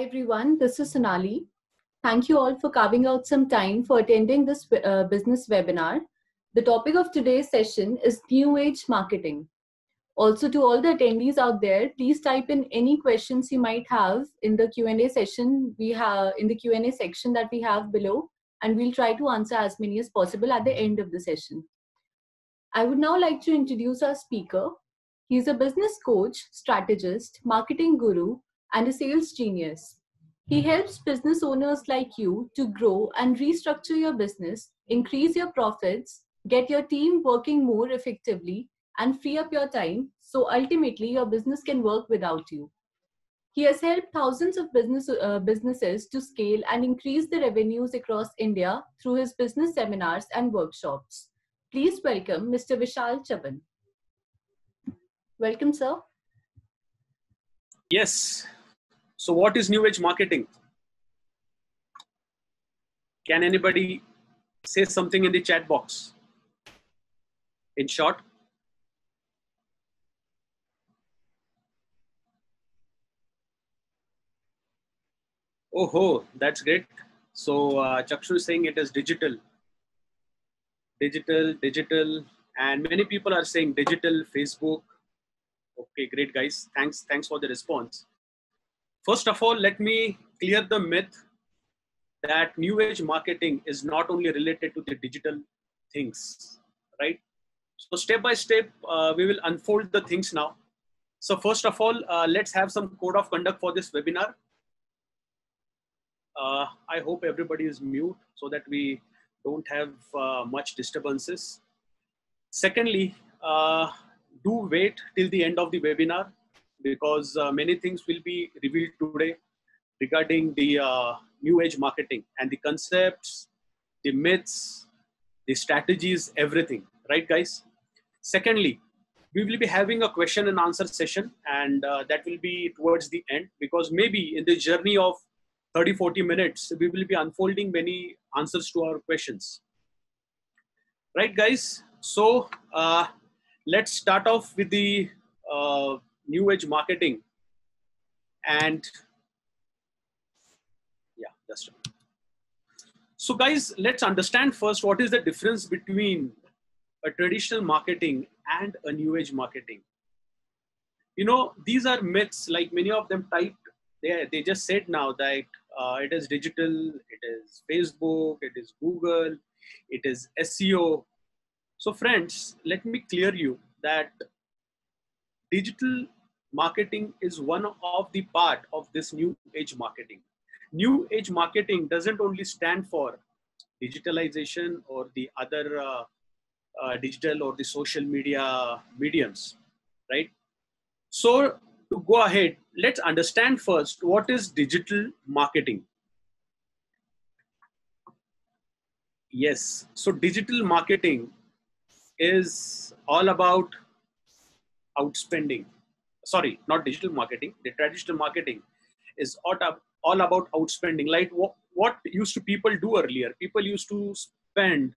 everyone, this is Sonali. Thank you all for carving out some time for attending this business webinar. The topic of today's session is New Age Marketing. Also, to all the attendees out there, please type in any questions you might have in the Q&A session section that we have below, and we'll try to answer as many as possible at the end of the session. I would now like to introduce our speaker. He is a business coach, strategist, marketing guru, and a sales genius. He helps business owners like you to grow and restructure your business, increase your profits, get your team working more effectively, and free up your time so ultimately your business can work without you. He has helped thousands of businesses to scale and increase their revenues across India through his business seminars and workshops. Please welcome Mr. Vishal Chavan. Welcome, sir. Yes. So what is New Age marketing? Can anybody say something in the chat box? In short. Oh, that's great. So Chakshu is saying it is digital, and many people are saying digital, Facebook. Okay, great guys. Thanks for the response. First of all, let me clear the myth that New Age marketing is not only related to the digital things, right? So step by step, we will unfold the things now. So first of all, let's have some code of conduct for this webinar. I hope everybody is mute so that we don't have much disturbances. Secondly, do wait till the end of the webinar because many things will be revealed today regarding the New Age marketing and the concepts, the myths, the strategies, everything, right guys? Secondly, we will be having a question and answer session, and that will be towards the end because maybe in the journey of 30-40 minutes, we will be unfolding many answers to our questions. Right guys? So let's start off with the New Age marketing. And yeah, that's right. So guys, let's understand first what is the difference between a traditional marketing and a New Age marketing. You know, these are myths, like many of them typed. They just said now that it is digital, it is Facebook, it is Google, it is SEO. So friends, let me clear you that digital marketing is one of the part of this New Age marketing. New Age marketing doesn't only stand for digitalization or the other digital or the social media mediums, right? So to go ahead, let's understand first what is digital marketing. Yes, so digital marketing is all about outspending. Sorry, not digital marketing. The traditional marketing is all about outspending. Like what used to people do earlier? People used to spend.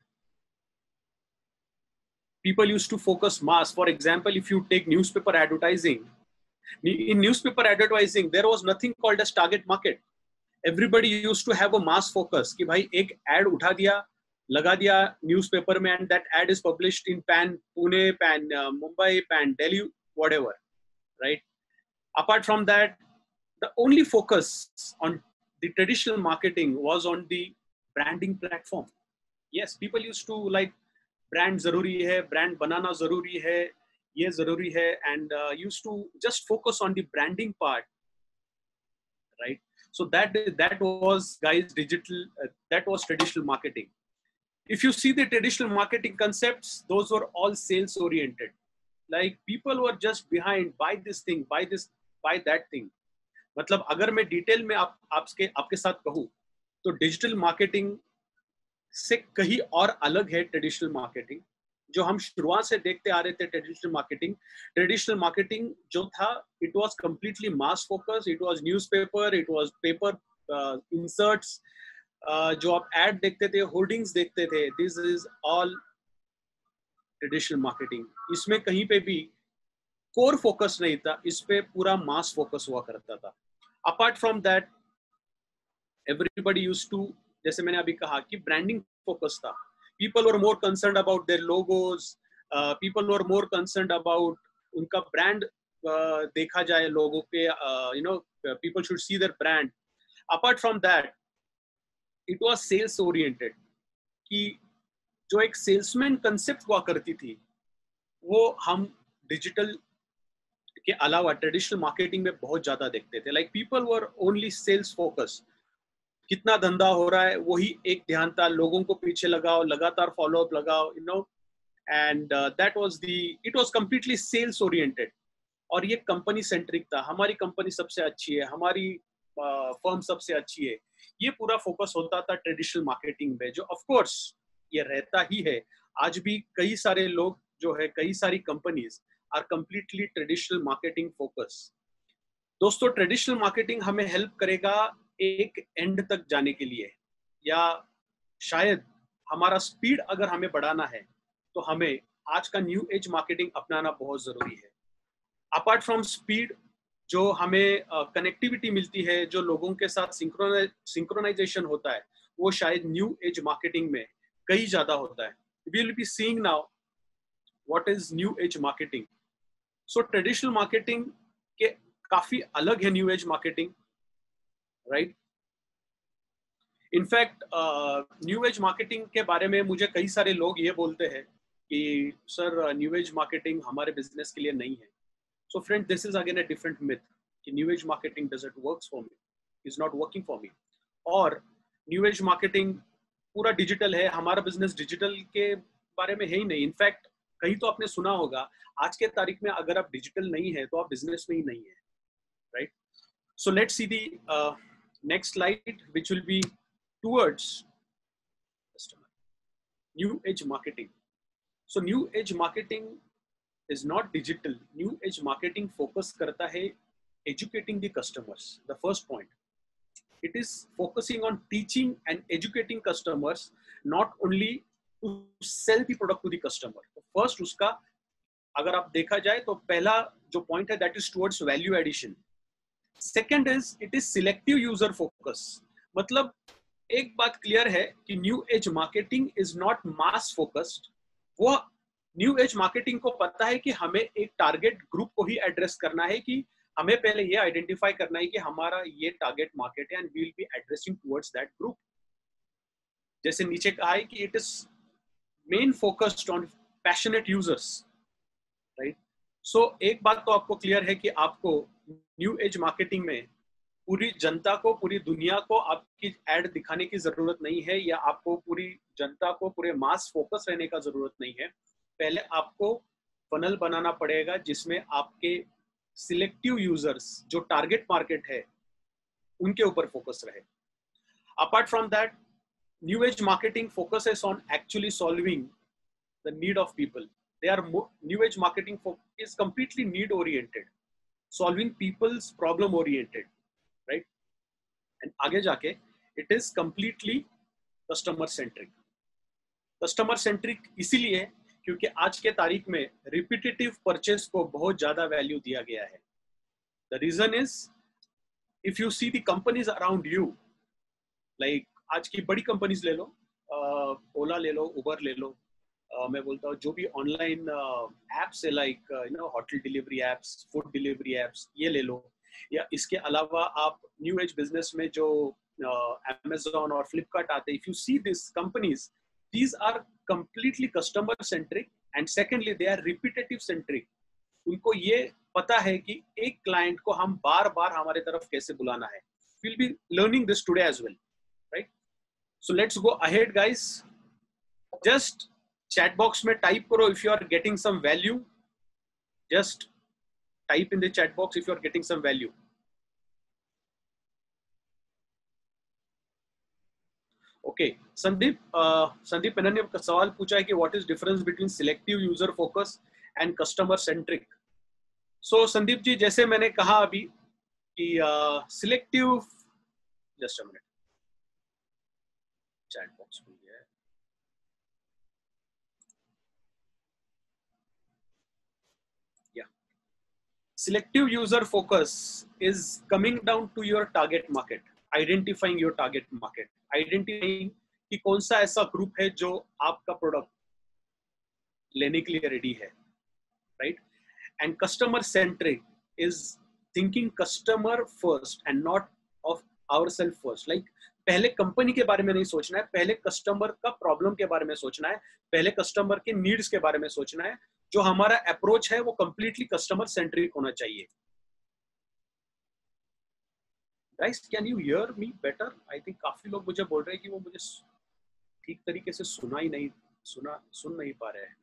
People used to focus mass. For example, if you take newspaper advertising, in newspaper advertising, there was nothing called as target market. Everybody used to have a mass focus कि भाई एक ad उठा दिया, लगा दिया newspaper में, and that ad is published in Pan Pune, Pan Mumbai, Pan Delhi, whatever, right? Apart from that, the only focus on the traditional marketing was on the branding platform. Yes, people used to like brand zaruri hai, brand banana zaruri hai, ye zaruri hai, and used to just focus on the branding part, right? So that was guys digital. That was traditional marketing. If you see the traditional marketing concepts, those were all sales oriented. Like people were just behind, buy this thing, buy this, buy that thing. मतलब अगर मैं detail में आपके साथ कहूँ तो digital marketing से कहीं और अलग है ट्रेडिशनल मार्केटिंग जो हम शुरुआत से देखते आ रहे थे. ट्रेडिशनल मार्केटिंग जो था, it was completely mass focus, it was newspaper, it was paper inserts, जो आप एड देखते थे, होर्डिंग्स देखते थे, this is all traditional marketing. इसमें कहीं पे भी कोर फोकस नहीं था, इस पे पूरा मास फोकस हुआ करता था. Apart from that, Everybody used to, जैसे मैंने अभी कहा कि ब्रांडिंग फोकस था. People were more concerned about their logos. People were more concerned about उनका brand देखा जाए लोगों के, people should see their brand. Apart from that, it was sales oriented. कि जो एक सेल्समैन कंसेप्ट हुआ करती थी वो हम डिजिटल के अलावा ट्रेडिशनल मार्केटिंग में बहुत ज्यादा देखते थे. Like people were only sales focus. कितना धंधा हो रहा है वही एक ध्यान था. लोगों को पीछे लगाओ, लगातार फॉलो अप लगाओ, and that was the, it was completely sales oriented. और ये कंपनी सेंट्रिक था. हमारी कंपनी सबसे अच्छी है, हमारी फर्म सबसे अच्छी है. ये पूरा फोकस होता था ट्रेडिशनल मार्केटिंग में, जो ऑफ कोर्स ये रहता ही है. आज भी कई सारे लोग जो है, कई सारी companies are completely traditional marketing focus. दोस्तों, ट्रेडिशनल मार्केटिंग हमें हेल्प करेगा एक एंड तक जाने के लिए, या शायद हमारा स्पीड अगर हमें बढ़ाना है तो हमें आज का न्यू एज मार्केटिंग अपनाना बहुत जरूरी है. अपार्ट फ्रॉम स्पीड, जो हमें कनेक्टिविटी मिलती है, जो लोगों के साथ सिंक्रोनाइजेशन होता है, वो शायद न्यू एज मार्केटिंग में कई ज्यादा होता है. We will be seeing now what is new age marketing. So traditional marketing के काफी अलग है new age marketing, right. In fact new age marketing के बारे में मुझे कई सारे लोग ये बोलते हैं कि सर न्यू एज मार्केटिंग हमारे बिजनेस के लिए नहीं है. So friend, this is again a different myth कि new age marketing doesn't works for me, is not working for me. और new age marketing पूरा डिजिटल है, हमारा बिजनेस डिजिटल के बारे में है ही नहीं. इनफैक्ट कहीं तो आपने सुना होगा, आज के तारीख में अगर आप डिजिटल नहीं है तो आप बिजनेस में ही नहीं है, right. So let's see the next slide which will be towards new age marketing. So new age marketing is not digital. New age marketing focus करता है educating the customers. The first point, it is focusing on teaching and educating customers, not only to sell the product to the customer. First उसका अगर आप देखा जाए तो पहला जो point है, that is towards value addition. Second is it is selective user focus. मतलब एक बात क्लियर है कि new age marketing is not mass focused. वो न्यू एज मार्केटिंग को पता है कि हमें एक टारगेट ग्रुप को ही एड्रेस करना है, कि हमें पहले ये आइडेंटिफाई करना है कि हमारा ये टारगेट मार्केट है and we will be addressing towards that group. जैसे नीचे कहा है कि it is main focused on passionate users, right. So एक बात तो आपको क्लियर है कि आपको न्यू एज मार्केटिंग में पूरी जनता को, पूरी दुनिया को आपकी एड दिखाने की जरूरत नहीं है, या आपको पूरी जनता को पूरे मास फोकस रहने का जरूरत नहीं है. पहले आपको फनल बनाना पड़ेगा जिसमें आपके सिलेक्टिव यूजर्स, जो टारगेट मार्केट है, उनके ऊपर फोकस रहे. Apart from that, new age marketing focuses on actually solving the need of people. They are new age marketing is completely need oriented, solving people's problem oriented, right. And आगे जाके it is completely customer centric. Customer centric इसीलिए क्योंकि आज के तारीख में repetitive purchase को बहुत ज्यादा वैल्यू दिया गया है. The reason is, if you see the companies around you, like आज की बड़ी कंपनीज ले लो, ओला ले लो, उबर ले लो, मैं बोलता हूँ जो भी ऑनलाइन एप्स है, like hotel delivery apps, food delivery apps, ये ले लो. या इसके अलावा आप न्यू एज बिजनेस में जो Amazon और फ्लिपकार्ट आते हैं, if you see this companies, these are completely customer centric and secondly they are repetitive centric. उनको ये पता है कि एक क्लाइंट को हम बार बार हमारे तरफ कैसे बुलाना है. We'll be learning this today as well, right? So let's go ahead guys. Just chat box में type करो if you are getting some value. Just type in the chat box if you are getting some value. Okay, Sandeep मैंने ने सवाल पूछा है कि what is difference between selective user focus and customer centric. So Sandeep ji, जैसे मैंने कहा अभी कि selective, just a minute, chat box में है. या selective user focus is coming down to your target market. Identifying your target market, identifying कि कौन सा ऐसा ग्रुप है जो आपका प्रोडक्ट लेने के लिए रेडी है, right? And customer centric is thinking customer first and not of ourself first. Like पहले कंपनी के बारे में नहीं सोचना है, पहले कस्टमर का प्रॉब्लम के बारे में सोचना है, पहले कस्टमर के नीड्स के बारे में सोचना है. जो हमारा अप्रोच है वो कंप्लीटली कस्टमर सेंट्रिक होना चाहिए. Guys, can you hear me better? I think काफी लोग मुझे बोल रहे हैं कि वो मुझे ठीक तरीके से सुन नहीं पा रहे हैं.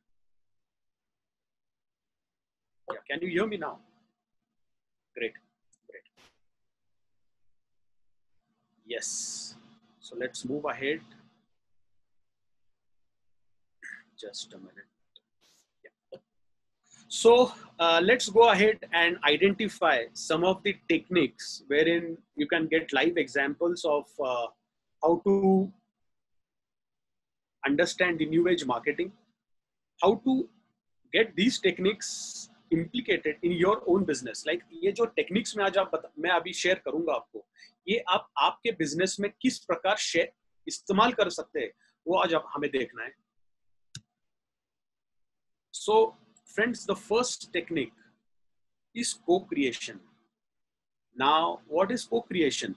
Yeah, can you hear me now? Great. Yes. So let's move ahead. Just a minute. Yeah. So let's go ahead and identify some of the techniques wherein you can get live examples of how to understand the new age marketing, how to get these techniques implicated in your own business. Like ये जो techniques में आज मैं अभी share करूंगा आपको, ये आप आपके business में किस प्रकार इस्तेमाल कर सकते हैं वो आज आप हमें देखना है. So friends, the first technique is co-creation. Now what is co-creation?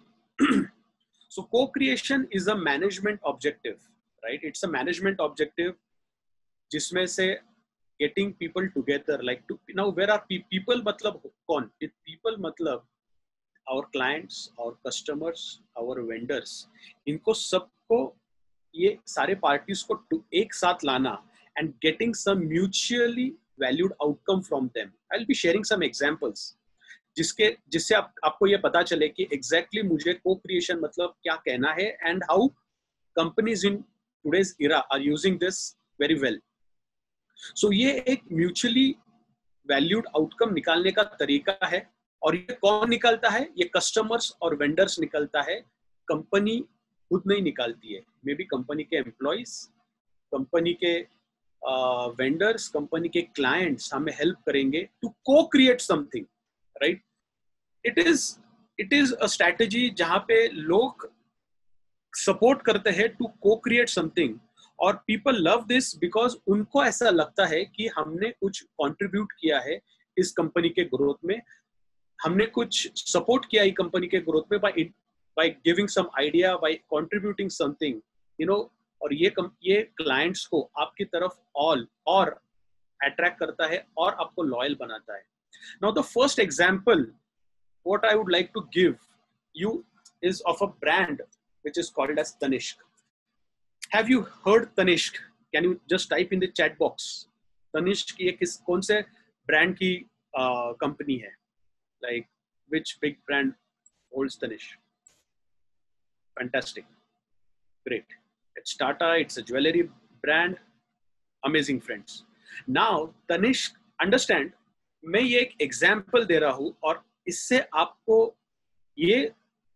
So co-creation is a management objective, right? It's a management objective जिसमें से getting people together, like now where are people मतलब कौन? People मतलब our clients, our customers, our vendors, इनको सबको ये सारे parties को एक साथ लाना and getting some mutually valued outcome from them. I'll be sharing some examples जिससे आपको ये पता चले कि exactly मुझे co-creation मतलब क्या कहना है and how companies in today's era are using this very well. So ये एक म्यूचुअली वैल्यूड आउटकम निकालने का तरीका है, और ये कौन निकालता है? ये कस्टमर्स और वेंडर्स निकालता है, कंपनी खुद नहीं निकालती है. मे बी कंपनी के एम्प्लॉइज, कंपनी के वेंडर्स, कंपनी के क्लाइंट्स हमें हेल्प करेंगे to co-create something, right? It is a strategy जहां पे लोग सपोर्ट करते हैं टू को क्रिएट समथिंग, और पीपल लव दिस बिकॉज उनको ऐसा लगता है कि हमने कुछ कंट्रीब्यूट किया है इस कंपनी के ग्रोथ में, हमने कुछ सपोर्ट किया है कंपनी के ग्रोथ में by giving some idea, by contributing something, you know. और ये क्लाइंट्स को आपकी तरफ और अट्रैक्ट करता है और आपको लॉयल बनाता है. Now the first example what I would like to give you is of a brand which is called as Tanishq. Have you heard Tanishq? Can you just type in the chat box? Tanishq ये कौन से brand की company है? Like which big brand holds Tanishq? Fantastic, great. It's Tata. It's a jewelry brand. Amazing, friends. Now Tanishq, understand, मैं ये एक example दे रहा हूँ और इससे आपको ये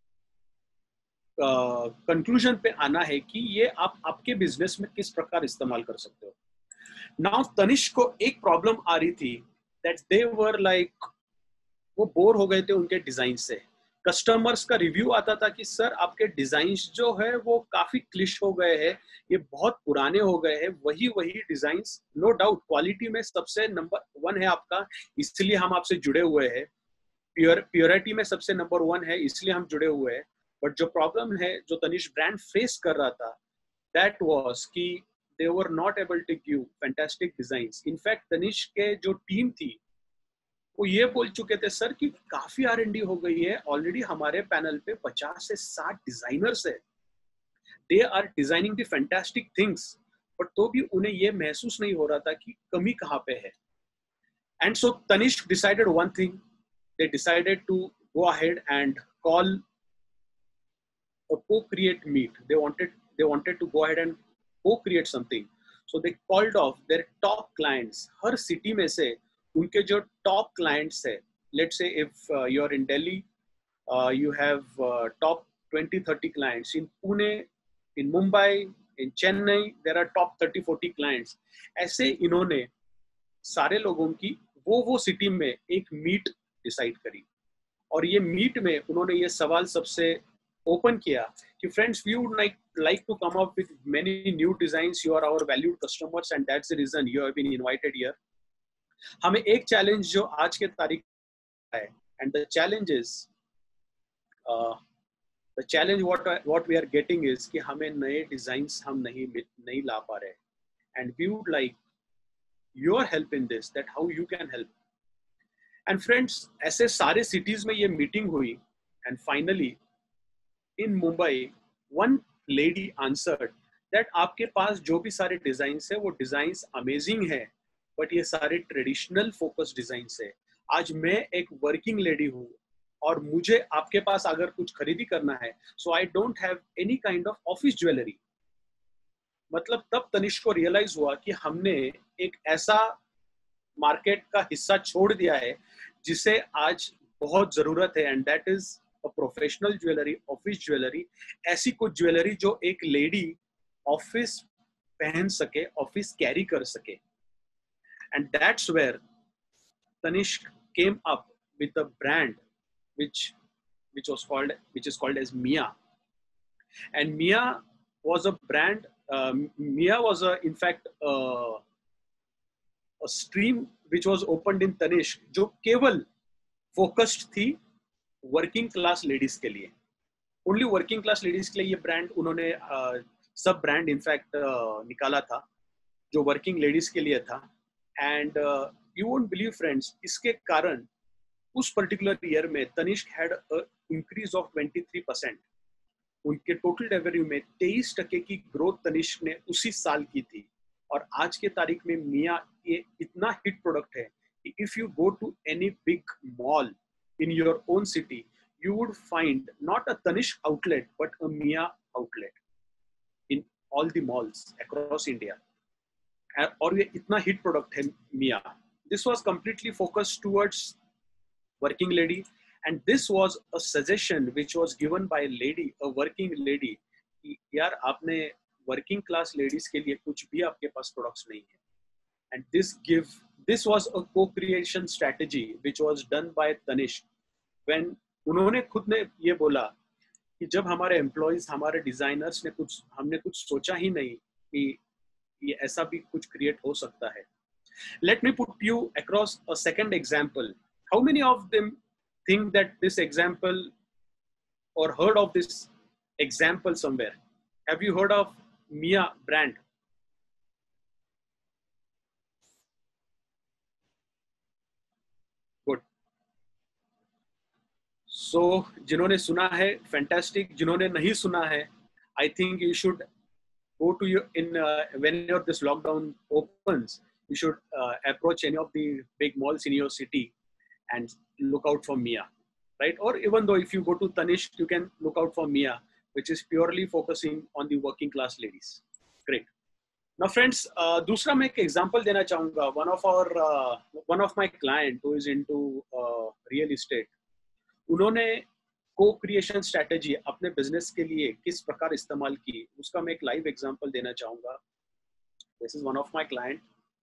कंक्लूजन पे आना है कि ये आप आपके बिजनेस में किस प्रकार इस्तेमाल कर सकते हो. नाउ तनिष्क को एक प्रॉब्लम आ रही थी दैट दे वर लाइक, वो बोर हो गए थे उनके डिजाइन से. कस्टमर्स का रिव्यू आता था कि सर आपके डिजाइन्स जो है वो काफी क्लिश हो गए हैं, ये बहुत पुराने हो गए हैं, वही डिजाइन्स. नो डाउट क्वालिटी में सबसे नंबर 1 है आपका, इसलिए हम आपसे जुड़े हुए हैं. प्योरिटी में सबसे नंबर 1 है, इसलिए हम जुड़े हुए हैं. बट जो प्रॉब्लम है जो तनिष्क ब्रांड फेस कर रहा था, दैट वाज कि they were not able to give fantastic designs. In fact Tanishq के जो टीम थी वो ये बोल चुके थे सर कि काफी R&D हो गई है, ऑलरेडी हमारे पैनल पे 50 से 60 डिजाइनर्स है, they are designing the fantastic things, but तो भी उन्हें ये महसूस नहीं हो रहा था कि कमी कहाँ पे है. And so Tanishq decided one thing, they decided to go ahead and call a co-create meet. They wanted to go ahead and co-create something. So they called off their top clients. हर city में से उनके जो top clients है, let's say if you're in Delhi, you have top 20-30 clients. In Pune, in Mumbai, in Chennai, there are top 30-40 clients. ऐसे इन्होंने सारे लोगों की वो city में एक meet decide करी, और ये meet में उन्होंने ये सवाल सबसे ओपन किया कि friends we would like to come up with many new designs. You are our valued customers and that's the reason you have been invited here. हमें एक चैलेंज जो आज के तारीख है, and the challenge is the challenge what we are getting is कि हमें नए डिजाइन्स हम नहीं ला पा रहे, and we would like your help in this, that how you can help. And friends, ऐसे सारे cities में ये meeting हुई, and finally in Mumbai one lady answered that आपके पास जो भी सारे डिजाइन्स है वो डिजाइन्स अमेजिंग है, बट ये सारे ट्रेडिशनल फोकस डिजाइन्स है. आज मैं एक वर्किंग लेडी हूँ और मुझे आपके पास अगर कुछ खरीदी करना है, so I don't have any kind of office jewellery. मतलब तब तनिष्क को रियलाइज हुआ कि हमने एक ऐसा मार्केट का हिस्सा छोड़ दिया है जिसे आज बहुत जरूरत है, and that is a professional jewellery, office jewellery. ऐसी कुछ ज्वेलरी जो एक लेडी ऑफिस पहन सके, ऑफिस कैरी कर सके. And that's where Tanishq came up with a brand which is called as Mia. And Mia was a brand. Mia was in fact a stream which was opened in Tanishq जो केवल focused थी working class ladies के लिए. Only working class ladies के लिए ये brand उन्होंने सब brand in fact निकाला था जो working ladies के लिए था. And you won't believe friends, इसके कारण उस particular year में Tanishq had a increase of 23%. उनके total revenue में 23% की growth Tanishq ने उसी साल की थी. और आज के तारीख में मिया ये इतना hit product है कि if you go to any big mall in your own city, you would find not a Tanishq outlet but a Mia outlet in all the malls across India. और ये इतना हिट प्रोडक्ट है मिया. This was completely focused towards working lady, and this was a suggestion which was given by lady, a working lady, कि यार आपने working class ladies के लिए कुछ भी आपके पास प्रोडक्ट्स नहीं है. And this was a co-creation strategy which was done by Tanishq. When उन्होंने खुद ने ये बोला कि जब हमारे एम्प्लॉइज, हमारे डिजाइनर्स ने हमने कुछ सोचा ही नहीं कि ये ऐसा भी कुछ क्रिएट हो सकता है. Let me put you across a second example. How many of them think that this example or heard of this example somewhere? Have you heard of Mia brand? Good. So जिन्होंने सुना है fantastic, जिन्होंने नहीं सुना है, I think you should go to whenever this lockdown opens, you should approach any of the big malls in your city and look out for Mia, right? Or even though if you go to Tanishq, you can look out for Mia, which is purely focusing on the working class ladies. Great. Now friends, दूसरा मैं एक example देना चाहूँगा. One of my client who is into real estate, उन्होंने को-क्रिएशन strategy अपने business के लिए किस प्रकार इस्तेमाल की, उसका मैं एक लाइव एग्जांपल देना चाहूंगा. This is one of my client.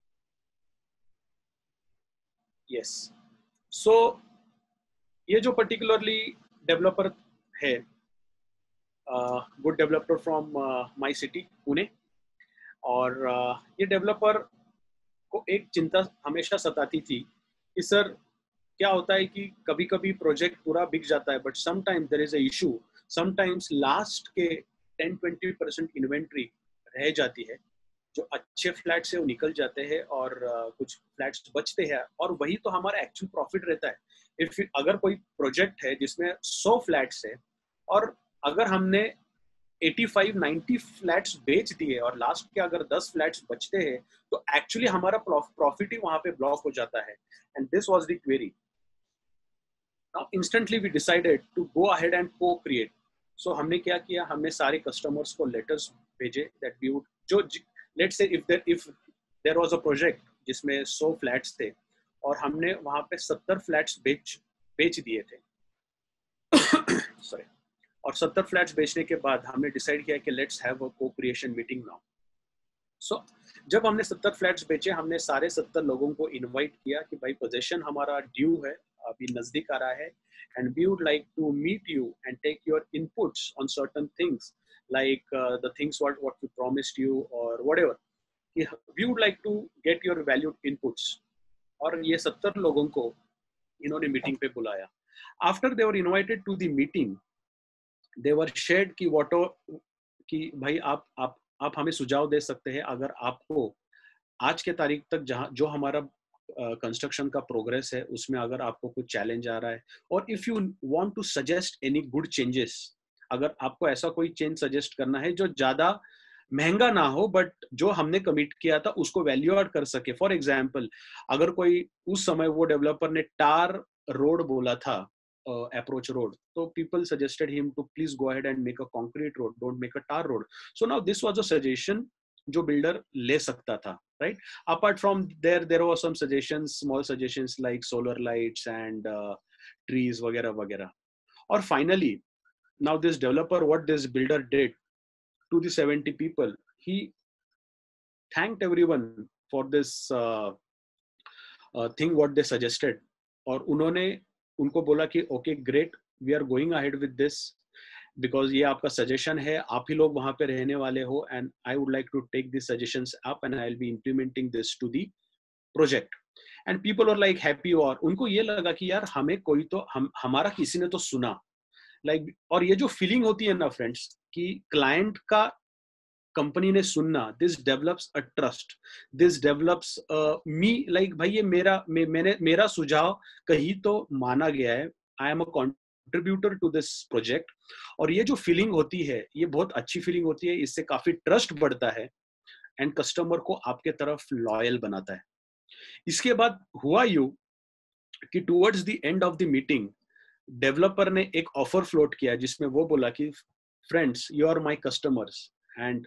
Yes, so ये जो पर्टिकुलरली डेवलपर है, good developer from my city Pune, और ये डेवलपर को एक चिंता हमेशा सताती थी कि सर क्या होता है कि कभी कभी प्रोजेक्ट पूरा बिक जाता है, but sometimes there is a issue. Sometimes last के 10-20% इन्वेंट्री रह जाती है. जो अच्छे फ्लैट से वो निकल जाते हैं और कुछ फ्लैट्स बचते हैं, और वही तो हमारा एक्चुअल प्रॉफिट रहता है. अगर कोई प्रोजेक्ट है जिसमें 100 फ्लैट्स है और अगर हमने 85-90 फ्लैट्स बेच दिए और लास्ट के अगर 10 फ्लैट्स बचते हैं, तो एक्चुअली हमारा प्रॉफिट ही वहां पे ब्लॉक हो जाता है. And this was the query. Now instantly we decided to go ahead and co-create. So हमने क्या किया, हमने सारे कस्टमर्स को लेटर्स भेजे that we would, जो let's say if there was a project जिसमें 100 फ्लैट्स थे और हमने वहाँ पे 70 फ्लैट्स बेच दिए थे. Sorry. और 70 फ्लैट्स बेचने के बाद हमने डिसाइड किया कि let's have a co-creation meeting now. So जब हमने 70 फ्लैट्स बेचे, हमने सारे 70 लोगों को इनवाइट किया कि भाई पोजीशन हमारा ड्यू है, अभी नजदीक आ रहा है, and we would like to meet you and take your inputs on certain things, like the things what we promised you or whatever. We would like to get your valued inputs. और ये 70 लोगों को इन्होंने meeting पे बुलाया. After they were invited to the meeting, they were shared कि कि भाई आप हमें सुझाव दे सकते हैं अगर आपको आज के तारीख तक जहाँ जो हमारा कंस्ट्रक्शन का प्रोग्रेस है उसमें अगर आपको कुछ चैलेंज आ रहा है, और if you want to suggest any good changes, अगर आपको ऐसा कोई चेंज सजेस्ट करना है जो ज्यादा महंगा ना हो बट जो हमने कमिट किया था उसको वैल्यू ऐड कर सके. फॉर एग्जांपल, अगर कोई उस समय वो डेवलपर ने टार रोड बोला था, अप्रोच रोड, तो people suggested him to please go ahead and make a concrete road, don't make a tar road. So now this was a suggestion जो बिल्डर ले सकता था, right? Apart from there were some suggestions, small suggestions like solar lights and trees वगैरह वगैरह. और finally, now this developer, what this builder did to the 70 people, he thanked everyone for this thing what they suggested. और उन्होंने उनको बोला कि okay great, we are going ahead with this because ये आपका सजेशन है, आप ही लोग वहां पे रहने वाले हो, and I would like to take these suggestions up and I'll be implementing this to the project. And people are like happy, और उनको ये लगा कि यार हमें कोई तो हमारा किसी ने तो सुना, like. और ये जो फीलिंग होती है ना फ्रेंड्स कि क्लाइंट का कंपनी ने सुनना, this develops a trust, this develops me, like भाई ये मेरा सुझाव कहीं तो माना गया है, I am a contributor to this project. और ये जो फीलिंग होती है ये बहुत अच्छी फीलिंग होती है, इससे काफी ट्रस्ट बढ़ता है एंड कस्टमर को आपके तरफ लॉयल बनाता है. इसके बाद हुआ यूं कि towards the end of the meeting developer ने एक ऑफर फ्लोट किया जिसमें वो बोला कि friends, you are my customers and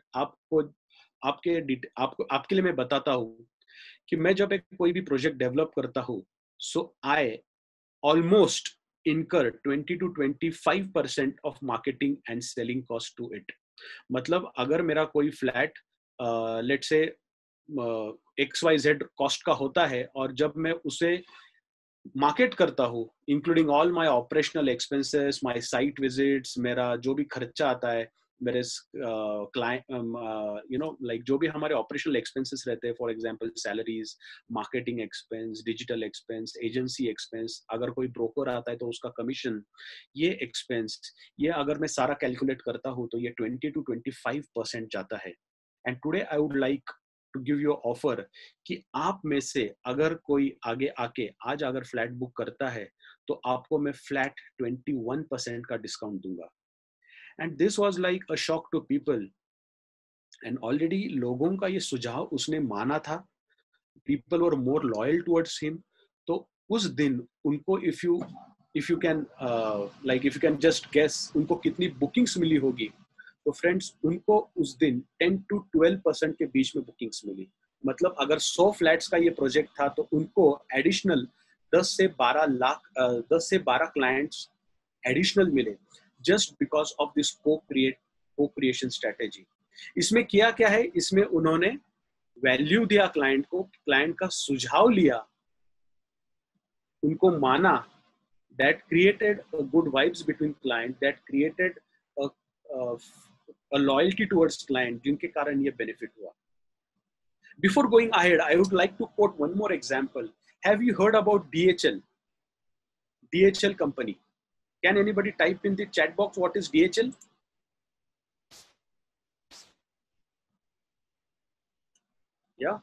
आपके लिए मैं बताता हूँ कि मैं जब एक कोई भी प्रोजेक्ट डेवलप करता हूँ, so I almost incur 20 to 25% of marketing and selling cost to it. मतलब अगर मेरा कोई flat let's say XYZ cost का होता है और जब मैं उसे मार्केट करता हूँ, including all my operational expenses, my site visits, मेरा जो भी खर्चा आता है, मेरे क्लाइंट लाइक जो भी हमारे ऑपरेशनल एक्सपेंसेस रहते हैं, for example salaries, marketing expense, digital expense, agency expense, अगर कोई ब्रोकर आता है तो उसका कमीशन, ये एक्सपेंस, ये अगर मैं सारा कैलकुलेट करता हूँ तो ये 20 to 25% जाता है. And today I would like to give you offer कि आप में से अगर कोई आगे आके आज अगर फ्लैट बुक करता है तो आपको मैं फ्लैट 21% का डिस्काउंट दूंगा. And this was like a shock to people, and already लोगों का ये सुझाव उसने माना था, people were more loyal towards him. तो उस दिन उनको if you can just guess उनको कितनी बुकिंग्स मिली होगी, तो फ्रेंड्स उनको उस दिन 10 to 12% के बीच में बुकिंग्स मिली. मतलब अगर 100 फ्लैट्स का ये प्रोजेक्ट था तो उनको एडिशनल 10 से 12 क्लाइंट्स एडिशनल मिले just because of this co-creation strategy. इसमें किया क्या है, इसमें उन्होंने वैल्यू दिया क्लाइंट को, क्लाइंट का सुझाव लिया, उनको माना, that created a good vibes between client, that created a loyalty towards client, जिनके कारण ये benefit हुआ. Before going ahead, I would like to quote one more example. Have you heard about DHL? DHL company. Can anybody type in the chat box what is DHL? Yeah.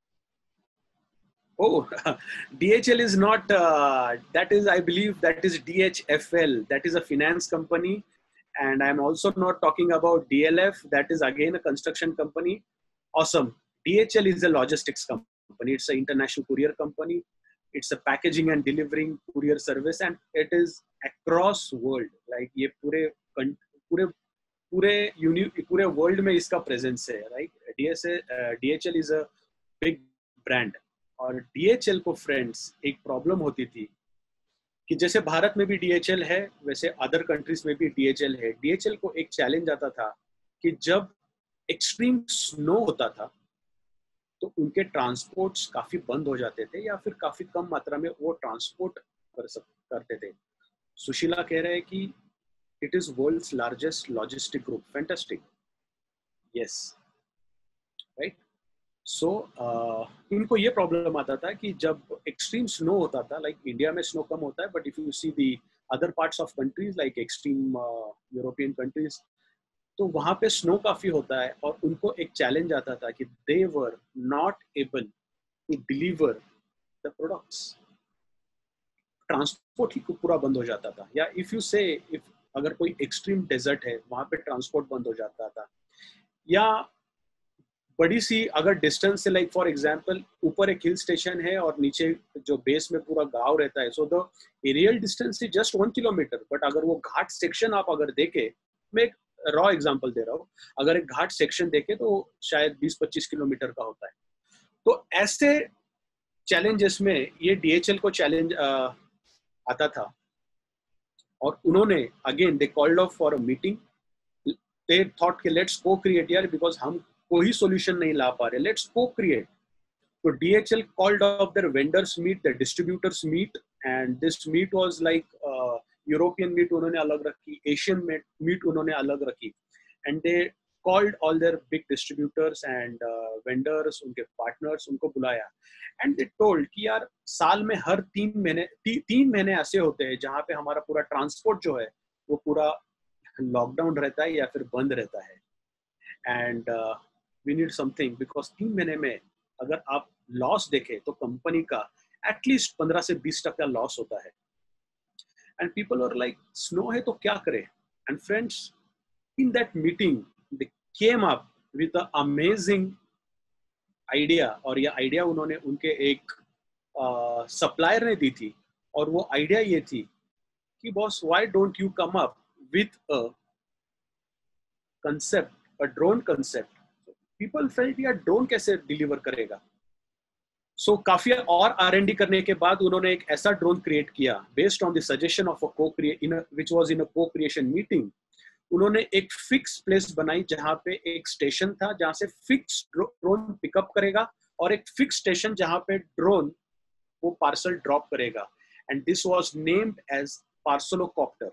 Oh, DHL is not, that is, I believe that is DHFL. That is a finance company. And I'm also not talking about DLF. That is again a construction company. Awesome. DHL is a logistics company. It's an international courier company. It's a packaging and delivering courier service. And it is across world. Like ये पूरे world में इसका presence है, right? DHL is a big brand. और DHL को friends एक problem होती थी कि जैसे भारत में भी DHL है वैसे अदर कंट्रीज में भी DHL है. DHL को एक चैलेंज आता था कि जब एक्सट्रीम स्नो होता था तो उनके ट्रांसपोर्ट्स काफी बंद हो जाते थे या फिर काफी कम मात्रा में वो ट्रांसपोर्ट करते थे. सुशीला कह रहे हैं कि it is world's largest logistic group. Fantastic. Yes. Right. सो इनको ये प्रॉब्लम आता था कि जब एक्सट्रीम स्नो होता था, लाइक इंडिया में स्नो कम होता है, but if you see the other parts of countries like extreme European countries, तो वहां पे स्नो काफी होता है और उनको एक चैलेंज आता था कि they were not able to deliver the products. Transport ही पूरा बंद हो जाता था. या इफ यू से इफ अगर कोई एक्सट्रीम डेजर्ट है वहां पे ट्रांसपोर्ट बंद हो जाता था. या बड़ी सी अगर डिस्टेंस से, लाइक फॉर एग्जांपल ऊपर एक हिल स्टेशन है और नीचे जो बेस में पूरा गांव रहता है, so the aerial distance is just 1 kilometre, बट अगर वो घाट सेक्शन आप अगर देखे, मैं एक रॉ एग्जांपल दे रहा हूँ, अगर एक घाट सेक्शन देखे तो शायद 20-25 किलोमीटर का होता है. तो ऐसे चैलेंजेस में ये DHL को चैलेंज आता था और उन्होंने again they called off for a meeting. They thought कि लेट्स को क्रिएट यार, बिकॉज हम कोई सॉल्यूशन नहीं ला पा रहे, लेट्स को क्रिएट. तो DHL called off their vendors meet, their distributors meet, and this meet was like European meet उन्होंने अलग रखी, Asian meet उन्होंने अलग रखी, and they called all their big distributors and vendors, उनके partners, उनको बुलाया, and they told कि यार साल में हर 3 महीने ऐसे होते हैं जहाँ पे हमारा पूरा ट्रांसपोर्ट जो है वो पूरा लॉकडाउन रहता है या फिर बंद रहता है. And we need something, because 3 महीने में अगर आप लॉस देखें तो कंपनी का एटलीस्ट 15 से 20% लॉस होता है. And people are like snow है तो क्या करें. And friends, in that meeting they came up with a amazing idea. और ये आइडिया उन्होंने उनके एक सप्लायर ने दी थी, और वो आइडिया ये थी कि boss, why don't you come up with a concept, a drone concept. People felt यार ड्रोन कैसे डिलीवर करेगा. सो काफी और R&D करने के बाद उन्होंने एक ऐसा ड्रोन क्रिएट किया based on the suggestion of which was in a को क्रिएशन मीटिंग. उन्होंने एक फिक्स प्लेस बनाई जहां पे एक स्टेशन था जहां से फिक्स ड्रोन पिकअप करेगा, और एक फिक्स स्टेशन जहां पे ड्रोन वो पार्सल ड्रॉप करेगा. And this was named as parcelcopter.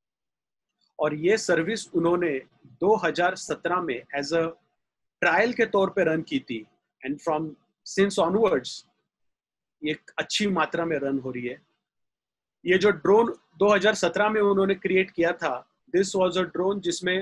और ये सर्विस उन्होंने 2017 में एज अ ट्रायल के तौर पे रन की थी. एंड फ्रॉम सिंस ऑनवर्ड्स ये अच्छी मात्रा में रन हो रही है. ये जो ड्रोन 2017 में उन्होंने क्रिएट किया था, दिस वाज अ ड्रोन जिसमें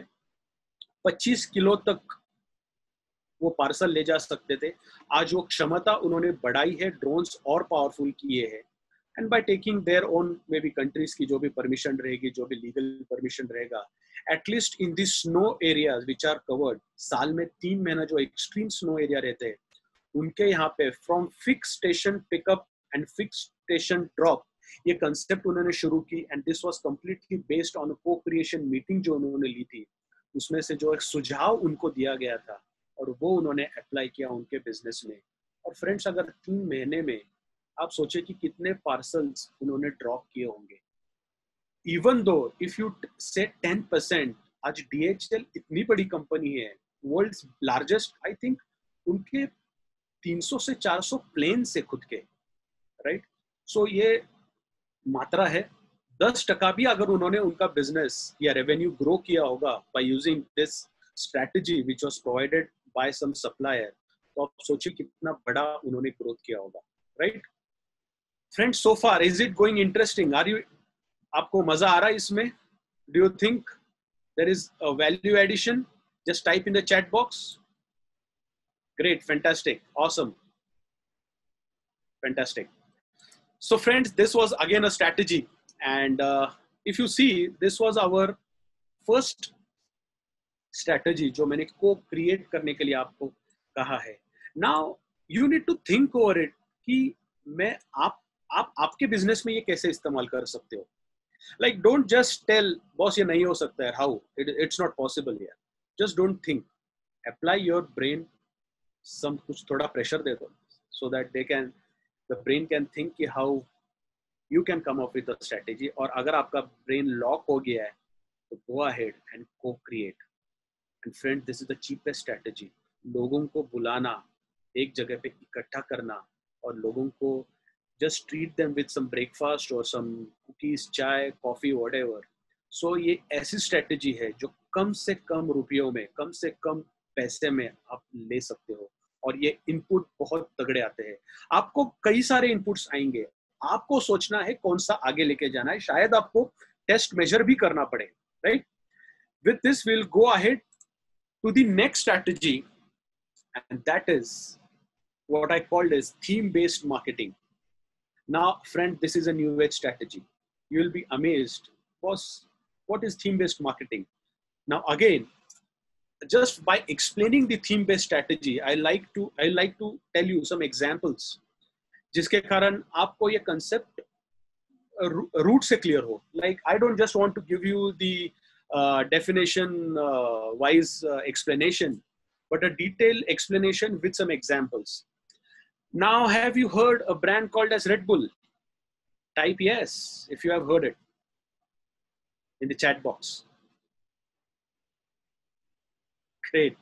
25 किलो तक वो पार्सल ले जा सकते थे. आज वो क्षमता उन्होंने बढ़ाई है, ड्रोन्स और पावरफुल किए हैं. And by taking their own maybe countries की जो भी परमिशन रहेगी, जो भी लीगल परमिशन रहेगा, at least in the snow areas which are covered, साल में 3 महीना जो एक्सट्रीम स्नो एरिया रहते हैं उनके यहाँ पे from fix station pickup and fix station drop, ये कंसेप्ट उन्होंने शुरू की. And this was completely based on co creation meeting जो उन्होंने ली थी. उसमें से जो एक सुझाव उनको दिया गया था और वो उन्होंने अप्लाई किया उनके बिजनेस में. और फ्रेंड्स, अगर 3 महीने में आप सोचे कि कितने पार्सल्स उन्होंने ड्रॉप किए होंगे. इवन दो इफ यू से 10%, आज DHL इतनी बड़ी कंपनी है, वर्ल्ड्स लार्जेस्ट, आई थिंक उनके 300 से 400 प्लेन से खुद के, राइट. सो ये मात्रा है. 10% भी अगर उन्होंने उनका बिजनेस या रेवेन्यू ग्रो किया होगा by using this strategy which was provided by some supplier, तो आप सोचिए कितना बड़ा उन्होंने ग्रोथ किया होगा, right. Friends, so far is it going interesting? Are you, आपको मजा आ रहा है इसमें? Do you think there is a value addition? Just type in the chat box. Great, fantastic, awesome, fantastic. So friends, this was again a strategy, and if you see, this was our first strategy जो मैंने co-create करने के लिए आपको कहा है. Now you need to think over it कि मैं आप आपके बिजनेस में ये कैसे इस्तेमाल कर सकते हो. Like don't just tell boss ये नहीं हो सकता है, how it's not possible here. Just don't think, apply your brain, some कुछ थोड़ा प्रेशर दे दो, so that the brain can think कि how you can come up with a strategy. और अगर आपका brain lock हो गया है तो go ahead and co-create. And friend, this is the cheapest strategy. लोगों को बुलाना, एक जगह पे इकट्ठा करना, और लोगों को just treat them with some breakfast or some cookies, chai, coffee, whatever. So ये ऐसी स्ट्रेटेजी है जो कम से कम रुपयों में, कम से कम पैसे में आप ले सकते हो, और ये इनपुट बहुत तगड़े आते हैं। आपको कई सारे इनपुट्स आएंगे, आपको सोचना है कौन सा आगे लेके जाना है, शायद आपको टेस्ट मेजर भी करना पड़े, right? With this we'll go ahead to the next strategy, and that is what I called as theme-based marketing. Now, friend, this is a new age strategy. You will be amazed. Boss, what is theme-based marketing? Now, again, just by explaining the theme-based strategy, I like to tell you some examples, जिसके कारण आपको ये concept root से clear हो. Like, I don't just want to give you the definition wise explanation, but a detailed explanation with some examples. Now, have you heard a brand called as Red Bull? Type yes if you have heard it in the chat box. Great.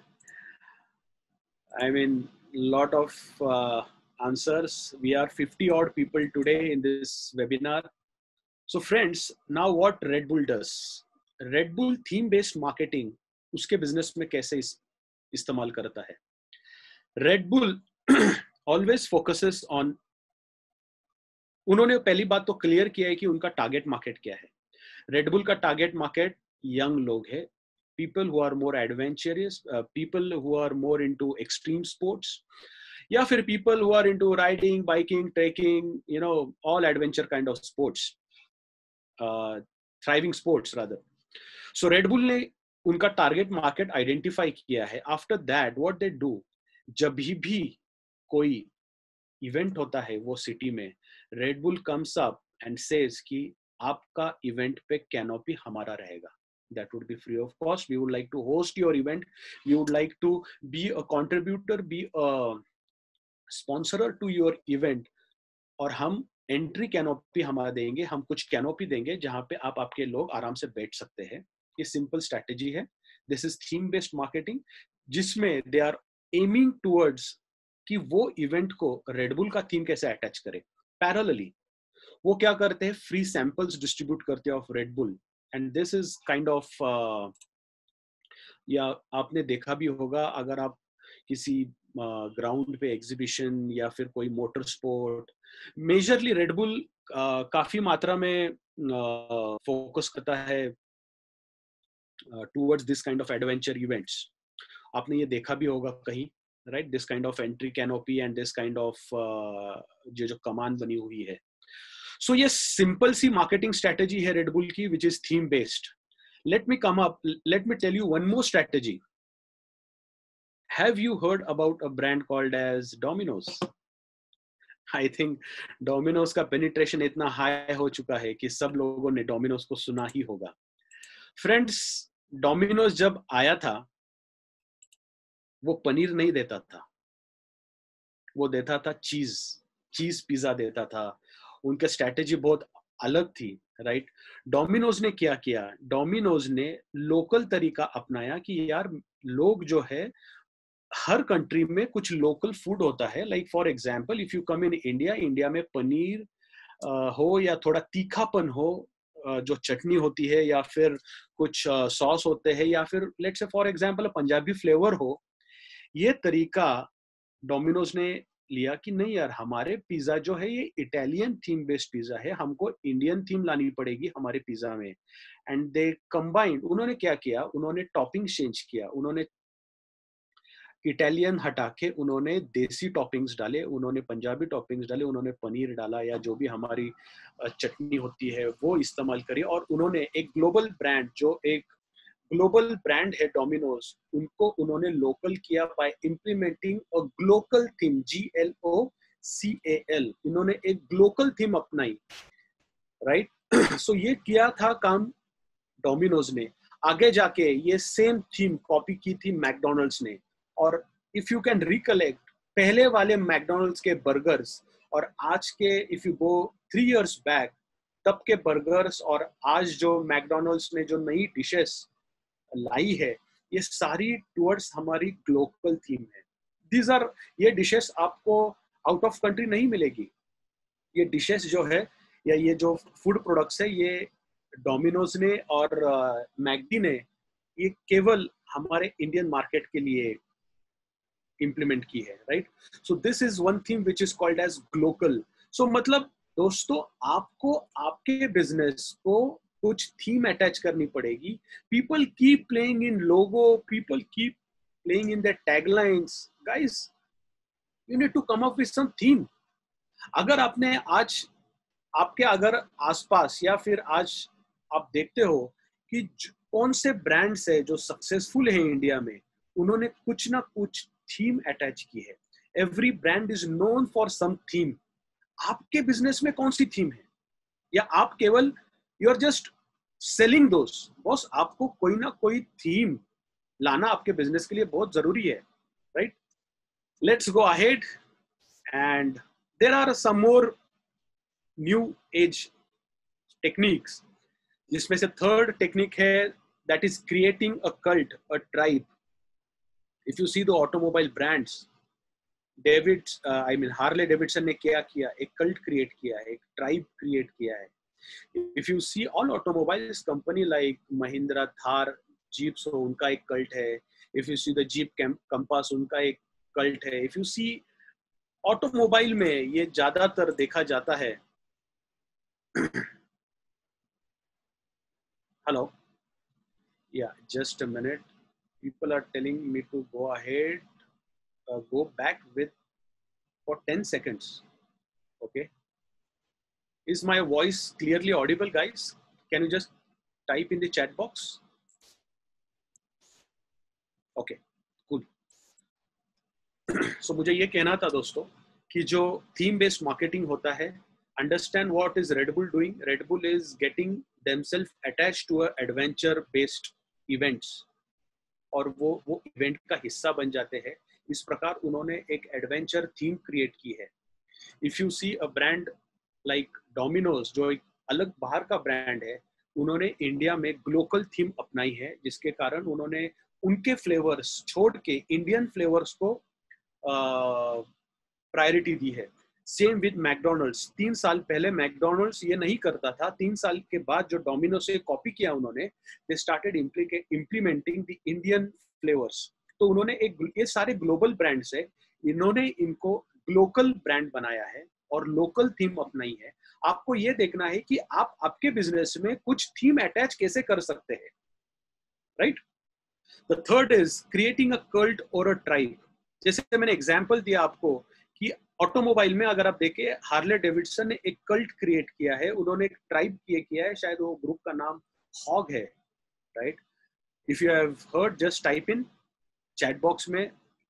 I mean, lot of answers. We are 50 odd people today in this webinar. So friends, now what Red Bull does? Red Bull theme-based marketing उसके business में कैसे इस्तेमाल करता है? Red Bull always focuses on, उन्होंने पहली बात तो क्लियर किया है कि उनका टारगेट मार्केट क्या है। Red Bull का टारगेट मार्केट यंग लोग है, people who are more adventurous, people who are more into extreme sports, या फिर people who are into riding, biking, trekking, you know, all adventure kind of sports, thriving sports rather. So Red Bull ने उनका target market identify किया है. After that what they do, जब भी कोई event होता है वो सिटी में, Red Bull comes up and says कि आपका इवेंट पे कैनोपी हमारा रहेगा. That would be free of cost. We would like to host your event. We would like to be a contributor, be a sponsor to your event. और हम entry canopy हमारा देंगे, हम कुछ कैनोपी देंगे जहां पे आप आपके लोग आराम से बैठ सकते हैं. ये सिंपल स्ट्रेटेजी है. This is theme based marketing, जिसमें दे आर एमिंग टुवर्ड्स कि वो इवेंट को रेड बुल का थीम कैसे अटैच करे. पैरेलली वो क्या करते हैं, फ्री सैंपल्स डिस्ट्रीब्यूट करते हैं of Red Bull. And this is kind of, या आपने देखा भी होगा अगर आप किसी ग्राउंड पे एग्जीबिशन या फिर कोई motor sport, majorly Red Bull काफी मात्रा में फोकस करता है towards this kind of adventure events. आपने ये देखा भी होगा कहीं, right? This kind of entry canopy and this kind of जो कमान बनी हुई है. सो ये सिंपल सी मार्केटिंग स्ट्रेटेजी है रेड बुल की, which is theme based. let me tell you one more strategy. Have you heard about a brand called as Domino's? I think Domino's का penetration इतना high हो चुका है कि सब लोगों ने Domino's को सुना ही होगा. Friends, Domino's जब आया था वो पनीर नहीं देता था, वो देता था चीज पिज्जा देता था. उनका स्ट्रैटेजी बहुत अलग थी, राइट? डोमिनोज ने क्या किया, डोमिनोज ने लोकल तरीका अपनाया कि यार लोग जो है हर कंट्री में कुछ लोकल फूड होता है. Like for example if you come in India में पनीर हो या थोड़ा तीखापन हो, जो चटनी होती है या फिर कुछ सॉस होते हैं, या फिर let's say for example Punjabi flavour हो. ये तरीका डोमिनोज ने लिया कि नहीं यार, हमारे पिज्जा जो है ये इटालियन थीम बेस्ड पिज्जा है, हमको इंडियन थीम लानी पड़ेगी हमारे पिज्जा में. एंड दे कंबाइंड, उन्होंने क्या किया, उन्होंने टॉपिंग चेंज किया. उन्होंने इटालियन हटा के उन्होंने देसी टॉपिंग्स डाले, उन्होंने पंजाबी टॉपिंग्स डाले, उन्होंने पनीर डाला या जो भी हमारी चटनी होती है वो इस्तेमाल करी. और उन्होंने एक ग्लोबल ब्रांड, जो एक ग्लोबल ब्रांड है डोमिनोज, उनको उन्होंने लोकल किया by implementing a glocal theme, GLOCAL. उन्होंने एक ग्लोकल थीम अपनाई, राइट? सो ये किया था काम डोमिनोज ने. आगे जाके ये सेम थीम कॉपी की थी मैकडोनल्ड्स ने. और इफ यू कैन रिकलेक्ट, पहले वाले मैकडोनल्ड्स के बर्गर्स और आज के, इफ यू गो 3 years बैक, तब के बर्गर्स और आज जो मैकडोनल्ड्स ने जो नई डिशेस लाई है, ये सारी टुवर्ड्स हमारी ग्लोबल थीम है. ये डिशेस आपको आउट ऑफ कंट्री नहीं मिलेगी. ये डिशेस जो है या ये जो फूड प्रोडक्ट्स है, ये डोमिनोज ने और मैकडी ने ये केवल हमारे इंडियन मार्केट के लिए इम्प्लीमेंट की है, right? So this is one thing which is called as glocal. सो मतलब दोस्तों, आपको आपके बिजनेस को कुछ थीम अटैच करनी पड़ेगी. People keep playing in logo, people keep playing in the taglines. Guys, you need to come up with some theme. अगर आपने आज आपके अगर आसपास या फिर आज आप देखते हो कि कौन से ब्रांड्स है जो सक्सेसफुल है इंडिया में, उन्होंने कुछ ना कुछ थीम अटैच की है. Every brand is known for some theme. आपके बिजनेस में कौन सी थीम है? या आप केवल you are just selling those? Boss, आपको कोई ना कोई थीम लाना आपके बिजनेस के लिए बहुत जरूरी है, right? Let's go ahead and there are some more new age techniques, जिसमें से थर्ड टेक्निक है that is creating a cult, a tribe. If you see the automobile brands, Harley Davidson ने क्या किया? एक कल्ट क्रिएट किया है, एक ट्राइब क्रिएट किया है. If you see all automobiles company like Mahindra, Thar, jeeps, उनका एक कल्ट है. If you see the Jeep Compass, उनका एक कल्ट है. इफ यू सी ऑटोमोबाइल में ये ज्यादातर देखा जाता है. Hello. Yeah, just a minute. People are telling me to go ahead, go back with for 10 seconds. Okay. Is my voice clearly audible, guys? Can you just type in the chat box? Okay, cool. So मुझे ये कहना था दोस्तों कि जो theme based marketing होता है, understand what is Red Bull doing. Red Bull is getting themselves attached to a adventure based events, और वो इवेंट का हिस्सा बन जाते हैं. इस प्रकार उन्होंने एक एडवेंचर थीम क्रिएट की है. If you see a brand like Domino's, जो एक अलग बाहर का ब्रांड है, उन्होंने इंडिया में ग्लोकल थीम अपनाई है, जिसके कारण उन्होंने उनके फ्लेवर्स छोड़ के इंडियन फ्लेवर्स को प्रायोरिटी दी है. Same with McDonald's. 3 साल पहले मैकडोनल्ड्स ये नहीं करता था. 3 साल के बाद जो डोमिनो से कॉपी किया उन्होंने, they started implementing the Indian flavours. तो उन्होंने ये सारे ग्लोबल ब्रांड्स है, इन्होंने इनको ग्लोकल ब्रांड बनाया है और लोकल थीम अपनाई है. आपको ये देखना है कि आप आपके बिजनेस में कुछ थीम अटैच कैसे कर सकते हैं, right? The third is creating a cult और अ ट्राइब. जैसे मैंने एग्जांपल दिया आपको कि ऑटोमोबाइल में अगर आप देखें, हार्ले डेविडसन ने एक कल्ट क्रिएट किया है, उन्होंने एक ट्राइब किया है. शायद वो ग्रुप का नाम हॉग है, right? If you have heard, just type in chat box में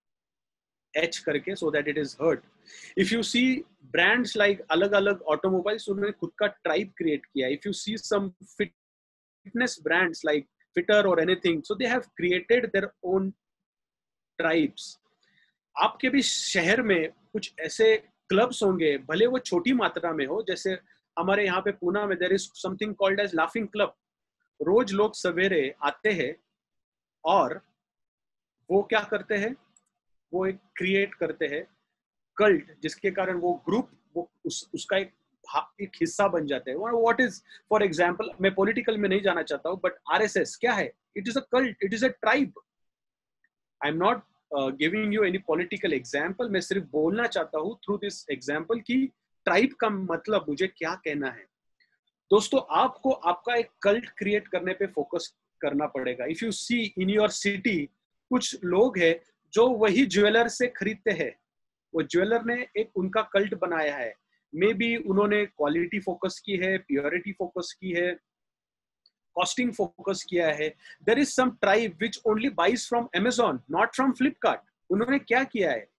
H करके, so that it is heard. If you see brands like अलग अलग ऑटोमोबाइल्स, उन्होंने खुद का ट्राइब क्रिएट किया. If you see some fitness brands like Fitter or anything, so they have created their own tribes. आपके भी शहर में कुछ ऐसे क्लब्स होंगे, भले वो छोटी मात्रा में हो. जैसे हमारे यहाँ पे पूना में there is something called as laughing club. रोज लोग सवेरे आते हैं और वो क्या करते हैं, वो एक क्रिएट करते हैं कल्ट, जिसके कारण वो ग्रुप उसका एक हिस्सा बन जाते हैं. व्हाट इज, फॉर एग्जांपल, मैं पॉलिटिकल में नहीं जाना चाहता हूं, बट आरएसएस क्या है? It is a cult, it is a tribe. I am not giving you any political example. मैं सिर्फ बोलना चाहता हूं थ्रू दिस एग्जांपल कि ट्राइब का मतलब मुझे क्या कहना है. दोस्तों, आपको आपका एक कल्ट क्रिएट करने पे फोकस करना पड़ेगा. If you see in your city, कुछ लोग हैं जो वही ज्वेलर से खरीदते हैं. वो ज्वेलर ने एक उनका कल्ट बनाया है. मे बी उन्होंने क्वालिटी फोकस की है, प्योरिटी फोकस की है, कॉस्टिंग फोकस किया है. There is some tribe which only buys from Amazon, not from Flipkart. उन्होंने क्या किया है?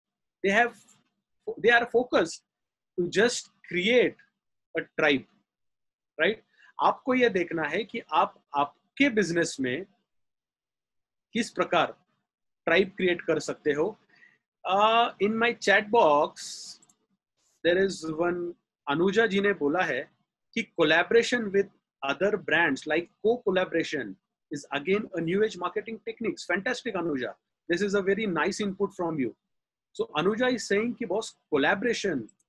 They are focused to just create a tribe, right? आपको यह देखना है कि आप आपके बिजनेस में किस प्रकार ट्राइब क्रिएट कर सकते हो. In my chat box there is one, Anuja जी ने बोला है कि collaboration with other brands like co-collaboration is again a new age marketing techniques. Fantastic, Anuja. This is a very nice input from you. So Anuja is saying कि boss, collaboration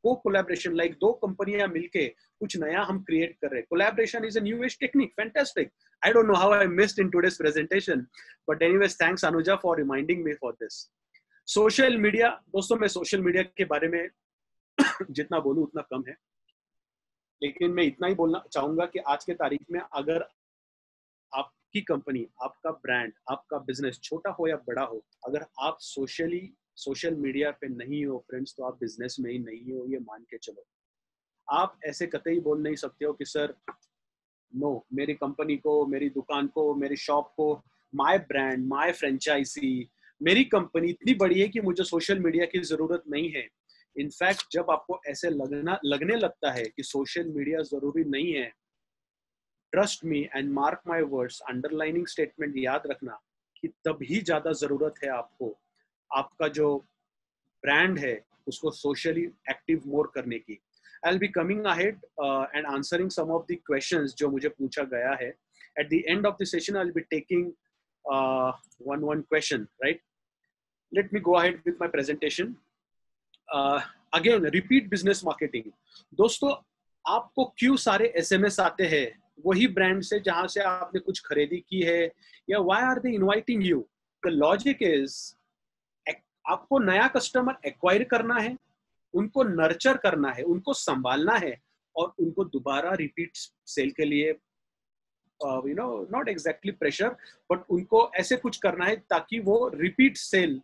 को collaboration, like दो कंपनियां मिलके कुछ नया हम create कर रहे हैं. Collaboration is a new age technique. Fantastic. I don't know how I missed in today's presentation, but anyways, thanks Anuja for reminding me for this. Social media, दोस्तों मैं सोशल मीडिया के बारे में जितना बोलूं उतना कम है, लेकिन मैं इतना ही बोलना चाहूंगा कि आज के तारीख में अगर आपकी कंपनी, आपका ब्रांड, आपका बिजनेस छोटा हो या बड़ा हो, अगर आप सोशल मीडिया पे नहीं हो फ्रेंड्स, तो आप बिजनेस में ही नहीं हो, ये मान के चलो. आप ऐसे कतई बोल नहीं सकते हो कि सर नो, मेरी कंपनी को, मेरी दुकान को, मेरी शॉप को, माय ब्रांड, माय फ्रेंचाइजी, मेरी कंपनी इतनी बड़ी है कि मुझे सोशल मीडिया की जरूरत नहीं है. इनफैक्ट जब आपको ऐसे लगने लगता है कि सोशल मीडिया जरूरी नहीं है, trust me and mark my words, underlining statement याद रखना कि तभी ज्यादा जरूरत है आपको आपका जो ब्रांड है उसको सोशली एक्टिव मोर करने की. I'll be coming ahead and answering some of the questions जो मुझे पूछा गया है. At the end of the session, I'll be taking one question, right? Let me go ahead with my presentation. Again, repeat business marketing. दोस्तों, आपको क्यों सारे SMS आते हैं वही ब्रांड से जहां से आपने कुछ खरीदी की है, या why are they inviting you? The logic is आपको नया कस्टमर एक्वायर करना है, उनको नर्चर करना है, उनको संभालना है और उनको दोबारा रिपीट सेल के लिए नॉट एग्जैक्टली प्रेशर, बट उनको ऐसे कुछ करना है ताकि वो रिपीट सेल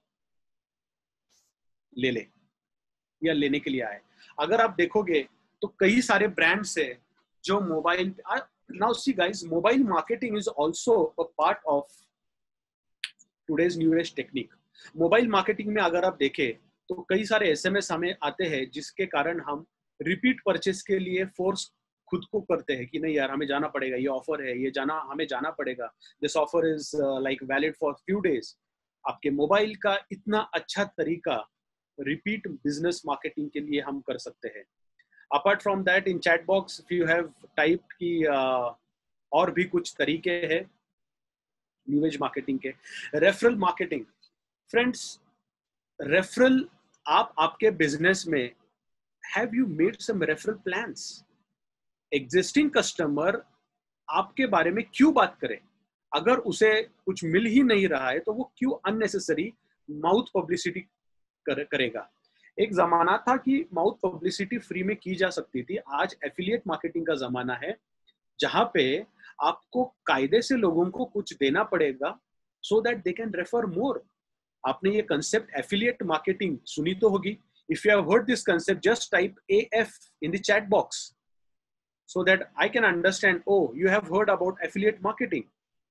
ले ले या लेने के लिए आए. अगर आप देखोगे तो कई सारे ब्रांड्स है जो mobile, now see guys, mobile marketing is also a part of today's new age technique. Mobile marketing में अगर आप देखें तो कई सारे SMS हमें आते हैं जिसके कारण हम रिपीट परचेस के लिए फोर्स खुद को करते हैं कि नहीं यार हमें जाना पड़ेगा, ये ऑफर है, ये हमें जाना पड़ेगा, this offer is like valid for few days. आपके मोबाइल का इतना अच्छा तरीका रिपीट बिजनेस मार्केटिंग के लिए हम कर सकते हैं. Apart from that, in chat box if you have typed की और भी कुछ तरीके हैं न्यू एज मार्केटिंग के. रेफरल मार्केटिंग फ्रेंड्स, रेफरल, आप आपके बिजनेस में have you made some referral plans? Existing customer आपके बारे में क्यों बात करे? अगर उसे कुछ मिल ही नहीं रहा है तो वो क्यों अननेसेसरी माउथ पब्लिसिटी करेगा? एक जमाना था कि माउथ पब्लिसिटी फ्री में की जा सकती थी. आज एफिलिएट मार्केटिंग का जमाना है जहां पे आपको कायदे से लोगों को कुछ देना पड़ेगा so that they can refer more. आपने ये कंसेप्ट एफिलिएट मार्केटिंग सुनी तो होगी. If you have heard this concept, just type AF in the chat box so that I can understand, oh, you have heard about affiliate marketing.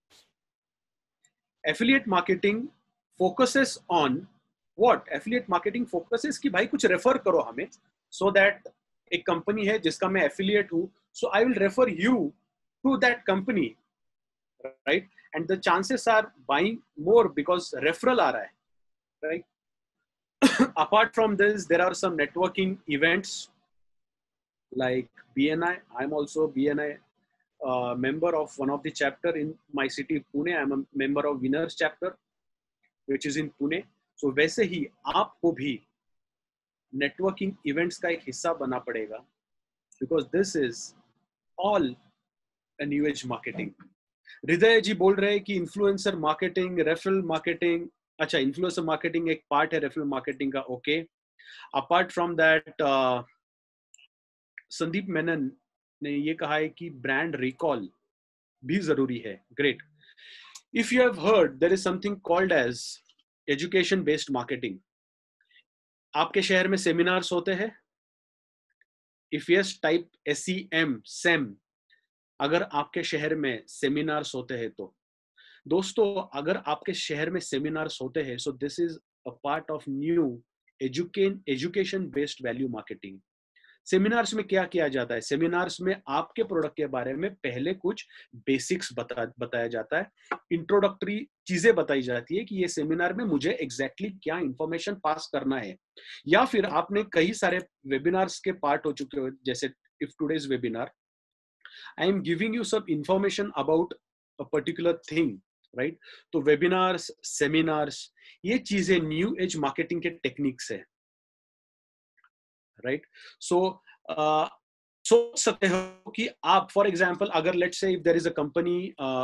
Affiliate marketing focuses on what? Affiliate marketing focuses कि भाई कुछ refer करो हमें, so that एक company है जिसका मैं affiliate हूं, so I will refer you to that company, right? And the chances are buying more because referral आ रहा है, right? Apart from this, there are some networking events like BNI. I'm also BNI member of one of the chapter in my city Pune. I'm a member of Winners chapter which is in Pune. So वैसे ही आपको भी networking events का एक हिस्सा बना पड़ेगा because this is all a new age marketing. हृदय जी बोल रहे हैं कि इन्फ्लुएंसर मार्केटिंग, रेफरल मार्केटिंग. अच्छा, इन्फ्लुएंसर मार्केटिंग एक पार्ट है रेफरल मार्केटिंग का. Okay. Apart from that, Sandeep Menon ने ये कहा है कि ब्रांड रिकॉल भी जरूरी है. Great. If you have heard, there is something called as education based marketing. आपके शहर में सेमिनार्स होते हैं? If yes, type SEM. अगर आपके शहर में सेमिनार्स होते हैं तो दोस्तों, अगर आपके शहर में सेमिनार्स होते हैं, so this is a part of new education based value marketing. Seminars में क्या किया जाता है? सेमिनार्स में आपके प्रोडक्ट के बारे में पहले कुछ बेसिक्स बताया जाता है, इंट्रोडक्टरी चीजें बताई जाती है कि ये सेमिनार में मुझे एग्जैक्टली क्या इंफॉर्मेशन पास करना है. या फिर आपने कई सारे वेबिनार्स के पार्ट हो चुके हो, जैसे if today's webinar, I am giving you सब information about a particular thing, right? तो वेबिनार्स, सेमिनार्स, ये चीजें न्यू एज मार्केटिंग के टेक्निक्स है. राइट? सो सोच सकते हो कि आप फॉर एग्जाम्पल अगर let's say if there is a company,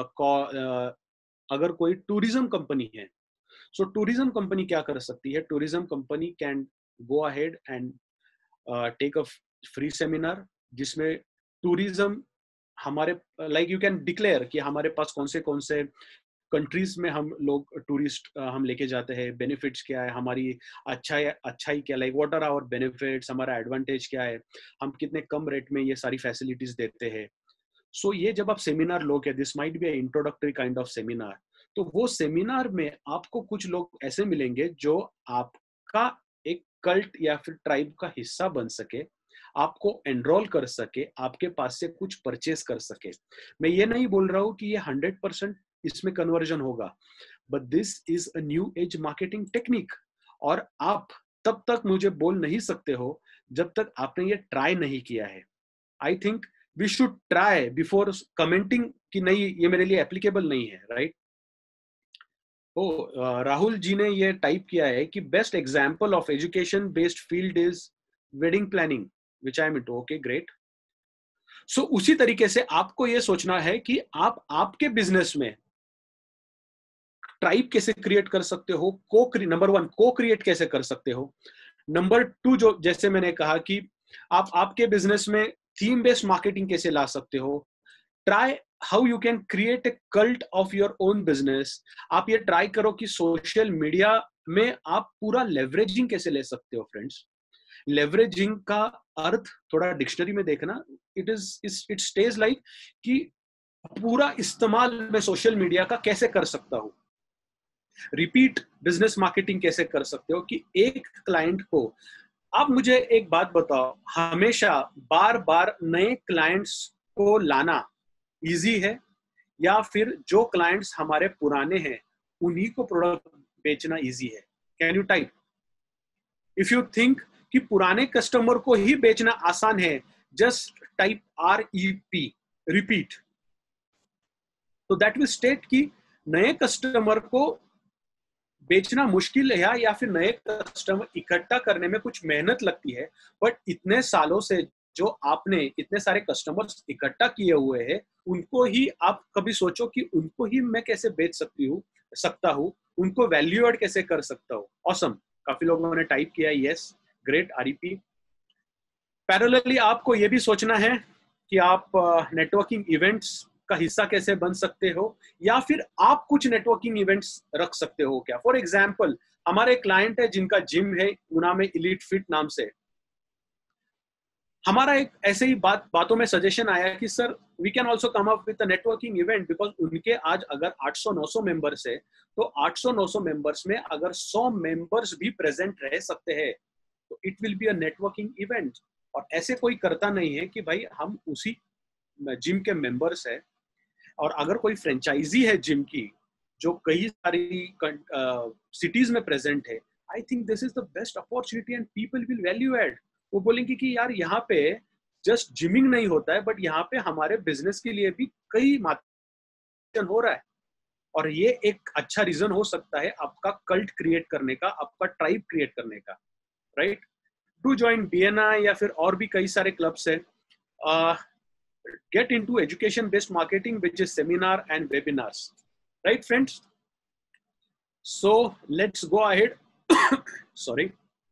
अगर कोई टूरिज्म कंपनी है, सो टूरिज्म कंपनी क्या कर सकती है? Tourism company can go ahead and take a free seminar जिसमें टूरिज्म हमारे लाइक यू कैन डिक्लेयर कि हमारे पास कौन से कंट्रीज में हम लोग टूरिस्ट हम लेके जाते हैं, बेनिफिट्स क्या है, हमारी अच्छाई क्या, like what are our benefits, हमारा एडवांटेज क्या है, हम कितने कम रेट में ये सारी फैसिलिटीज देते हैं। सो ये जब आप सेमिनार लोगे, this might be introductory kind of seminar, तो वो सेमिनार में आपको कुछ लोग ऐसे मिलेंगे जो आपका एक कल्ट या फिर ट्राइब का हिस्सा बन सके, आपको एनरोल कर सके, आपके पास से कुछ परचेस कर सके। मैं ये नहीं बोल रहा हूँ कि ये 100% इसमें कन्वर्जन होगा, but this is a new age marketing technique. और आप तब तक मुझे बोल नहीं सकते हो जब तक आपने ये ट्राई नहीं किया है। I think we should try before commenting कि नहीं ये मेरे लिए एप्लीकेबल नहीं है, राइट? राहुल जी ने ये टाइप किया है कि best example of education based field is wedding planning, which I am it. Okay, great. So उसी तरीके से आपको ये सोचना है कि आप आपके बिजनेस में ट्राइब कैसे क्रिएट कर सकते हो, नंबर 1 को क्रिएट कैसे कर सकते हो, नंबर 2 जो जैसे मैंने कहा कि आप आपके बिजनेस में थीम बेस्ड मार्केटिंग कैसे ला सकते हो, try how you can create a cult of your own business. आप ये ट्राई करो कि सोशल मीडिया में आप पूरा लेवरेजिंग कैसे ले सकते हो। फ्रेंड्स, लेवरेजिंग का अर्थ थोड़ा डिक्शनरी में देखना, इट स्टेज लाइक कि पूरा इस्तेमाल मैं सोशल मीडिया का कैसे कर सकता हूं। रिपीट बिजनेस मार्केटिंग कैसे कर सकते हो कि एक क्लाइंट को, आप मुझे एक बात बताओ, हमेशा बार बार नए क्लाइंट्स को लाना इजी है या फिर जो क्लाइंट्स हमारे पुराने हैं उन्हीं को प्रोडक्ट बेचना इजी है? Can you type if you think कि पुराने कस्टमर को ही बेचना आसान है, जस्ट टाइप REP, रिपीट। तो दैट विल स्टेट कि नए कस्टमर को बेचना मुश्किल है या फिर नए कस्टमर इकट्ठा करने में कुछ मेहनत लगती है। बट इतने सालों से जो आपने इतने सारे कस्टमर्स इकट्ठा किए हुए हैं, उनको ही आप कभी सोचो कि उनको ही मैं कैसे बेच सकता हूँ, उनको वैल्यू एड कैसे कर सकता हूँ। ऑसम, काफी लोगों ने टाइप किया, यस, ग्रेट, REP। पैरेलली आपको ये भी सोचना है कि आप नेटवर्किंग इवेंट्स का हिस्सा कैसे बन सकते हो, या फिर आप कुछ नेटवर्किंग इवेंट्स रख सकते हो क्या। फॉर एग्जाम्पल, हमारे क्लाइंट है जिनका जिम है ऊना में, इलीट फिट नाम से। हमारा एक ऐसे ही बातों में सजेशन आया कि sir we can also come up with networking event, because उनके आज अगर 800-900 मेंबर्स है, तो 800-900 मेंबर्स में अगर 100 मेंबर्स भी प्रेजेंट रह सकते हैं तो it will be a networking event. और ऐसे कोई करता नहीं है कि भाई हम उसी जिम के मेंबर्स है, और अगर कोई फ्रेंचाइजी है जिम की जो कई सारी सिटीज में प्रेजेंट है, I think this is the best opportunity and people will value add. वो बोलेंगे कि यार यहाँ पे जस्ट जिमिंग नहीं होता है, बट यहाँ पे हमारे बिजनेस के लिए भी कई मार्केटिंग हो रहा है। और ये एक अच्छा रीजन हो सकता है आपका कल्ट क्रिएट करने का, आपका ट्राइब क्रिएट करने का, राइट? टू ज्वाइन BNI या फिर और भी कई सारे क्लब्स है। Get into education based marketing, which is seminar and webinars, right friends? So let's go ahead. Sorry,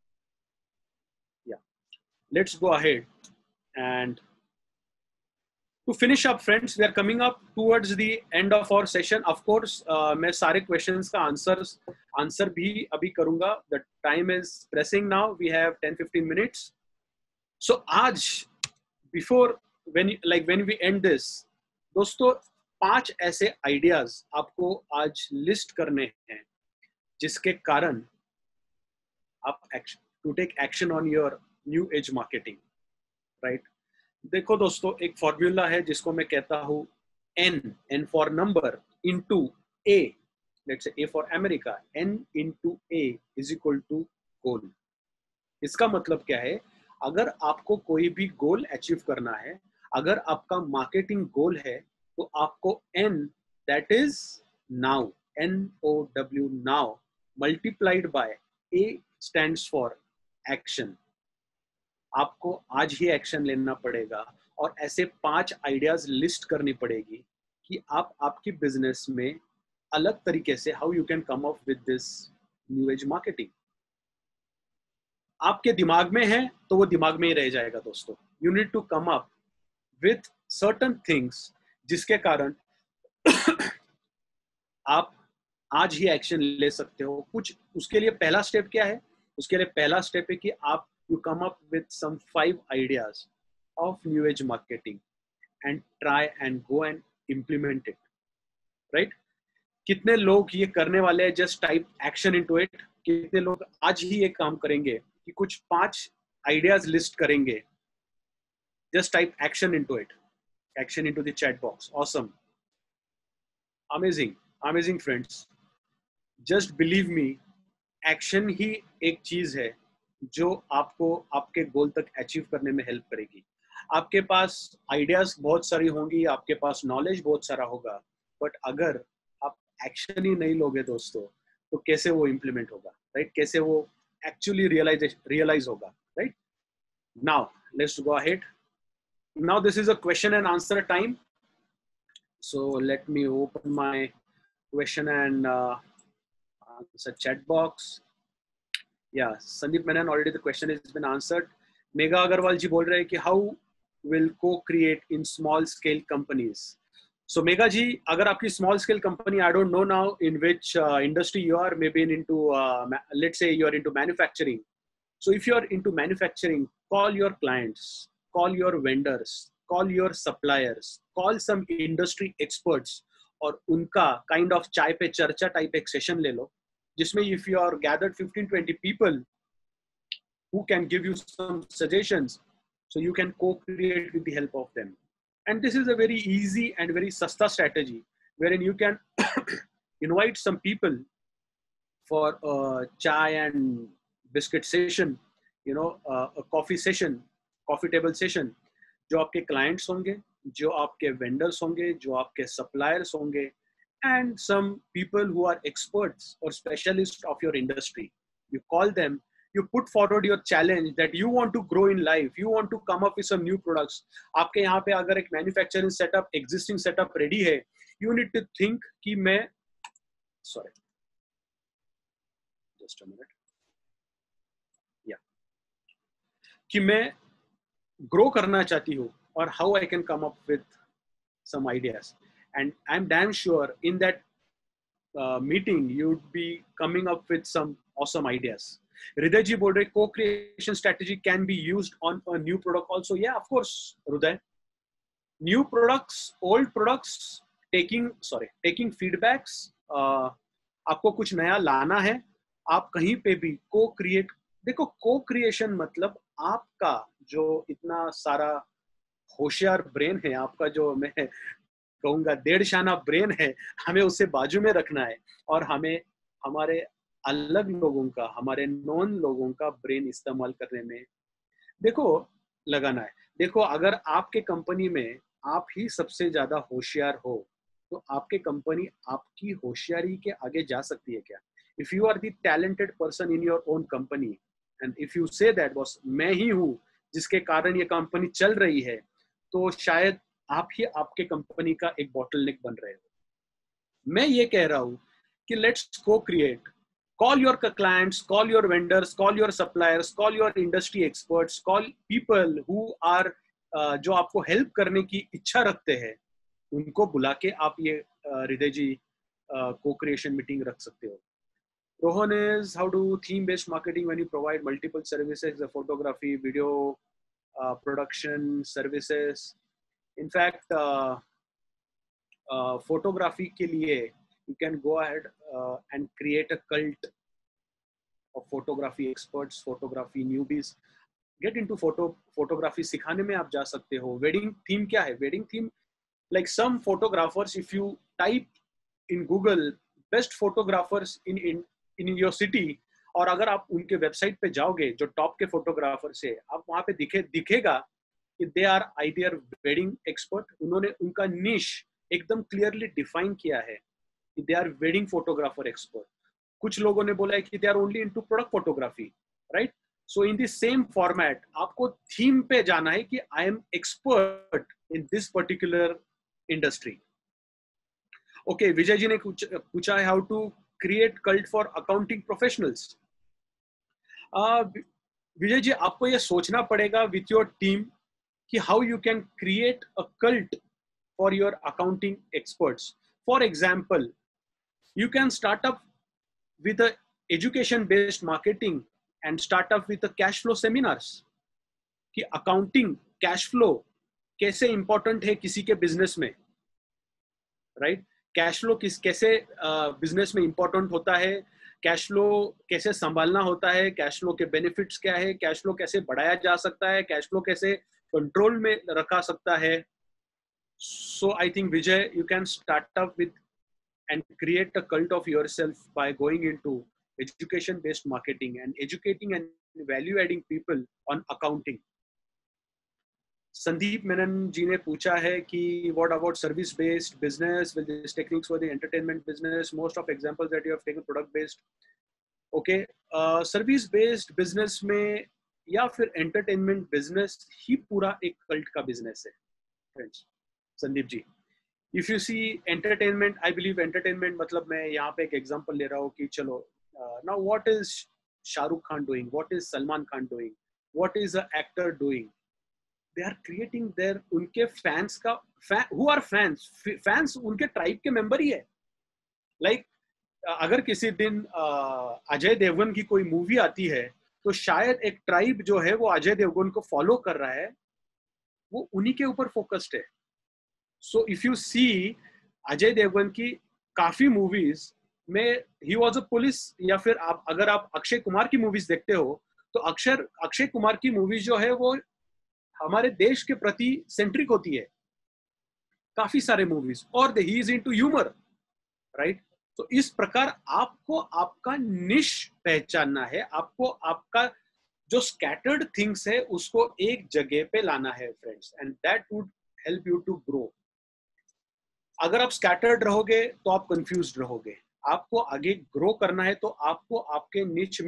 yeah, let's go ahead and to finish up, friends, we are coming up towards the end of our session. Of course, मैं सारे questions का answer भी अभी करूँगा. The time is pressing now. We have 10-15 minutes. So आज before when we end this, दोस्तों 5 ऐसे ideas आपको आज लिस्ट करने हैं जिसके कारण आप to take action on your new age marketing, right? देखो दोस्तों, एक फॉर्मूला है जिसको मैं कहता हूँ N for number into A, let's say A for America, N into A is equal to goal. इसका मतलब क्या है? अगर आपको कोई भी गोल अचीव करना है, अगर आपका मार्केटिंग गोल है, तो आपको N, that is now, NOW, now, multiplied by A stands for action. आपको आज ही एक्शन लेना पड़ेगा और ऐसे 5 आइडियाज लिस्ट करनी पड़ेगी कि आप आपकी बिजनेस में अलग तरीके से how you can come up with this new age marketing. आपके दिमाग में है तो वो दिमाग में ही रह जाएगा दोस्तों। You need to come up with certain things जिसके कारण आप आज ही एक्शन ले सकते हो। कुछ उसके लिए पहला स्टेप क्या है? उसके लिए पहला स्टेप है कि आप you come up with some 5 ideas of new age marketing and try and go and implement it, right? कितने लोग ये करने वाले हैं? Just type action into it. कितने लोग आज ही ये काम करेंगे कि कुछ 5 आइडियाज लिस्ट करेंगे? Just type action into it, action into the chat box. Awesome, amazing, amazing friends. Just believe me, action ही एक चीज है जो आपको आपके गोल तक अचीव करने में हेल्प करेगी। आपके पास आइडियाज बहुत सारी होंगी, आपके पास नॉलेज बहुत सारा होगा, बट अगर आप एक्शन ही नहीं लोगे दोस्तों तो कैसे वो इम्प्लीमेंट होगा, राइट? कैसे वो एक्चुअली रियलाइज होगा, right? Now let's go ahead. Now this is a question and answer time, so let me open my question and answer chat box. Yeah, Sandeep Menon, already the question has been answered. Megha Agarwal ji bol rahe hai ki how will co-create in small scale companies? So Megha ji, agar aapki small scale company, I don't know now in which industry you are, maybe into let's say you are into manufacturing. So if you are into manufacturing, call your clients, call your vendors, call your suppliers, call some industry experts और उनका kind of चाय पे चर्चा type एक session ले लो जिसमें if you are gathered 15-20 people who can give you some suggestions, so you can co-create with the help of them. And this is a very easy and very sasta strategy wherein you can invite some people for a chai and biscuit session, you know, a coffee session, coffee table session, जो आपके clients होंगे, जो आपके vendors होंगे, जो आपके suppliers होंगे, and some people who are experts or specialists of your industry. You call them, you put forward your challenge that you want to grow in life, you want to come up with some new products. आपके यहाँ पे अगर एक manufacturing setup, existing setup ready है, you need to think कि मैं, sorry, just a minute, yeah, कि मैं grow करना चाहती हूँ और how I can come up with some ideas. And I'm damn sure in that meeting you'd be coming up with some awesome ideas. Hriday ji bol rahe co-creation strategy can be used on a new product also. Yeah, of course, Hriday. New products, old products, taking feedbacks. आपको कुछ नया लाना है, आप कहीं पे भी co-create. देखो, co-creation मतलब आपका जो इतना सारा होशियार ब्रेन है, आपका जो मैं कहूँगा 1.5 शाना ब्रेन है, हमें उसे बाजू में रखना है और हमें हमारे अलग लोगों का, हमारे नॉन लोगों का ब्रेन इस्तेमाल करने में देखो लगाना है। देखो, अगर आपके कंपनी में आप ही सबसे ज्यादा होशियार हो तो आपके कंपनी आपकी होशियारी के आगे जा सकती है क्या? If you are the talented person in your own company and if you say that boss मैं ही हूँ जिसके कारण ये कंपनी चल रही है, तो शायद आप ही आपके कंपनी का एक बॉटलनेक बन रहे हो। मैं ये कह रहा हूँ कि लेट्स को create, call your clients, call your vendors, call your suppliers, call your industry experts, call people who are जो आपको हेल्प करने की इच्छा रखते हैं, उनको बुला के आप ये हृदय जी co-creation मीटिंग रख सकते हो। Rohan is how do theme-based marketing when you provide multiple services, the photography, video, production services. In fact, photography के लिए you can go ahead and create a cult of photography experts, photography newbies. Get into photography सिखाने में आप जा सकते हो। Wedding theme क्या है? Wedding theme, like some photographers, if you type in Google best photographers in your city, और अगर आप उनके वेबसाइट पे जाओगे जो टॉप के फोटोग्राफर से, आप वहाँ पे दिखेगा कि they are ideal wedding expert. उन्होंने उनका निश एकदम क्लियरली डिफाइन किया है कि they are wedding photographer expert. कुछ लोगों ने बोला है कि they are only into product photography, right? So in the same format आपको थीम पे जाना है कि I am expert in this particular industry. Okay, Vijay ji ने पूछा है how to create cult for accounting professionals. Vijay ji, आपको ये सोचना पड़ेगा विथ योर टीम कि how you can create a cult for your accounting experts. For example, you can start up with a education based marketing and start up with a cash flow seminars कि accounting cash flow कैसे important है किसी के business में, right? cash flow कैसे business में important होता है, cash flow कैसे संभालना होता है, cash flow के benefits क्या है, cash flow कैसे बढ़ाया जा सकता है, cash flow कैसे control में रखा सकता है. So I think Vijay, you can start up with and create a cult of yourself by going into education-based marketing and educating and value-adding people on accounting. Sandeep Menon ji ne पूछा है कि what about service-based business? Will these techniques for the entertainment business? Most of examples that you have taken product-based. Okay, service-based business में या फिर entertainment business ही पूरा एक cult का business है, friends. Sandeep ji, If you see entertainment, I believe entertainment मतलब मैं यहाँ पे एक example ले रहा हूँ कि चलो now what is Shahrukh Khan doing? What is Salman Khan doing? What is an actor doing? They are creating their उनके fans का who are fans? Fans उनके tribe के member ही है. Like अगर किसी दिन अजय देवगन की कोई movie आती है तो शायद एक tribe जो है वो अजय देवगन को follow कर रहा है, वो उन्हीं के ऊपर focused है. So if you see Ajay Devgan की काफी मूवीज में he was a police, या फिर अगर आप अक्षय कुमार की मूवीज देखते हो तो अक्षय कुमार की मूवीज जो है वो हमारे देश के प्रति सेंट्रिक होती है, काफी सारे मूवीज, और he is into humor, right? तो इस प्रकार आपको आपका निश पहचानना है, आपको आपका जो स्कैटर्ड थिंग्स है उसको एक जगह पे लाना है friends, and that would help you to grow. अगर आप स्कैटर्ड रहोगे तो आप कंफ्यूज्ड रहोगे. आपको आगे ग्रो करना है तो आपको आपके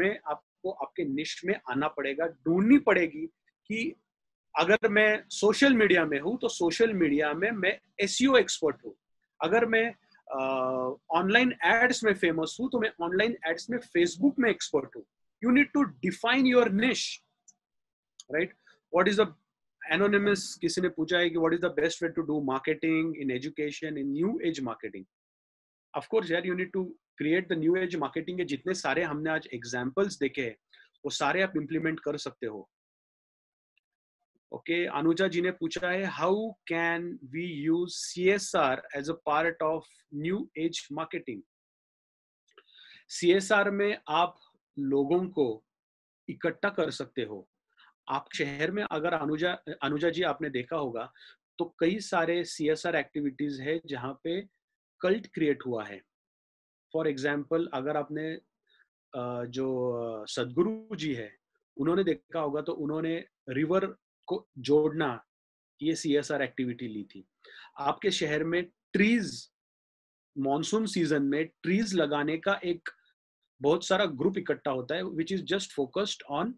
निश में आना पड़ेगा, ढूंढनी पड़ेगी कि अगर मैं सोशल मीडिया में हूं तो सोशल मीडिया में मैं एसईओ एक्सपर्ट हूं, अगर मैं ऑनलाइन एड्स में फेमस हूं तो मैं ऑनलाइन एड्स में फेसबुक में एक्सपर्ट हूं. You need to define your niche, right? What is the Anonymous किसी ने पूछा है कि what is the best way to do marketing in education, in new age marketing? Of course यार, you need to create the new age marketing के जितने सारे हमने आज examples देखे हैं वो सारे आप implement कर सकते हो. Okay, अनुजा जी ने पूछा है how can we use CSR as a part of new age marketing? CSR में आप लोगों को इकट्ठा कर सकते हो. आप शहर में अगर अनुजा जी आपने देखा होगा तो कई सारे CSR एक्टिविटीज है जहां पे कल्ट क्रिएट हुआ है. फॉर एग्जांपल, अगर आपने जो सदगुरु जी है उन्होंने देखा होगा तो उन्होंने रिवर को जोड़ना ये CSR एक्टिविटी ली थी. आपके शहर में ट्रीज, मॉनसून सीजन में ट्रीज लगाने का एक बहुत सारा ग्रुप इकट्ठा होता है which is just focused on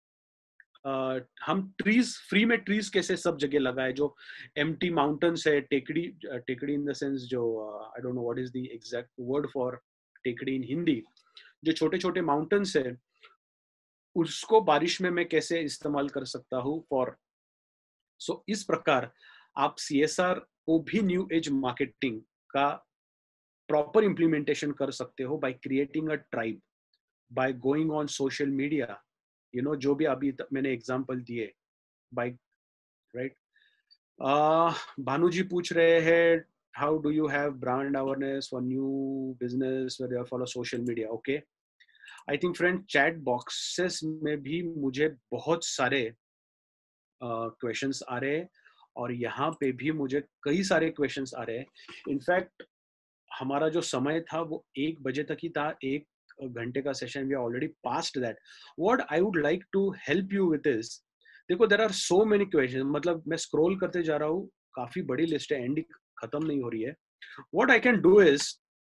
हम ट्रीज, फ्री में ट्रीज कैसे सब जगह लगाए. जो एम्प्टी माउंटेन्स है, टेकड़ी इन द सेंस जो I don't know what is the exact word for टेकड़ी इन हिंदी, जो छोटे छोटे माउंटेन्स है उसको बारिश में मैं कैसे इस्तेमाल कर सकता हूँ फॉर. सो इस प्रकार आप CSR को भी न्यू एज मार्केटिंग का प्रॉपर इम्प्लीमेंटेशन कर सकते हो by creating a tribe, by going on social media, जो भी अभी मैंने एग्जांपल दिए, बाय, राइट? भानु जी पूछ रहे हैं how do you have brand awareness for new business where you follow social media. Okay, I think friend chat boxes में भी मुझे बहुत सारे क्वेश्चंस आ रहे हैं और यहाँ पे भी मुझे कई सारे क्वेश्चंस आ रहे हैं. इनफैक्ट हमारा जो समय था वो 1 बजे तक ही था, 1 घंटे का session. We are already past that. What I would like to help you with is, देखो there are so many question, मतलब मैं स्क्रॉल करते जा रहा हूँ, काफी बड़ी लिस्ट है, एंड खत्म नहीं हो रही है. What I can do is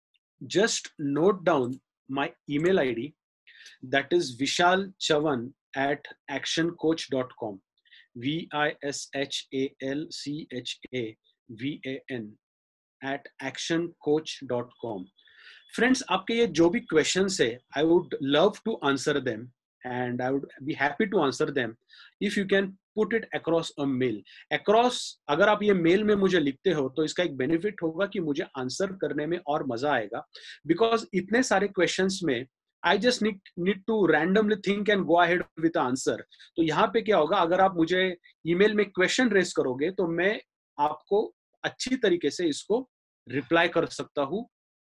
just note down my email ID, that is vishalchavan at actioncoach.com. VISHALCHAVAN at actioncoach.com. Friends, आपके ये जो भी questions है, I would love to answer them and I would be happy to answer them if you can put it across a mail. Across, अगर आप ये mail में मुझे लिखते हो तो इसका एक बेनिफिट होगा कि मुझे आंसर करने में और मजा आएगा, बिकॉज इतने सारे क्वेश्चंस में I just need to randomly think and go ahead with the answer. तो यहाँ पे क्या होगा, अगर आप मुझे ईमेल में क्वेश्चन रेस करोगे तो मैं आपको अच्छी तरीके से इसको रिप्लाई कर सकता हूँ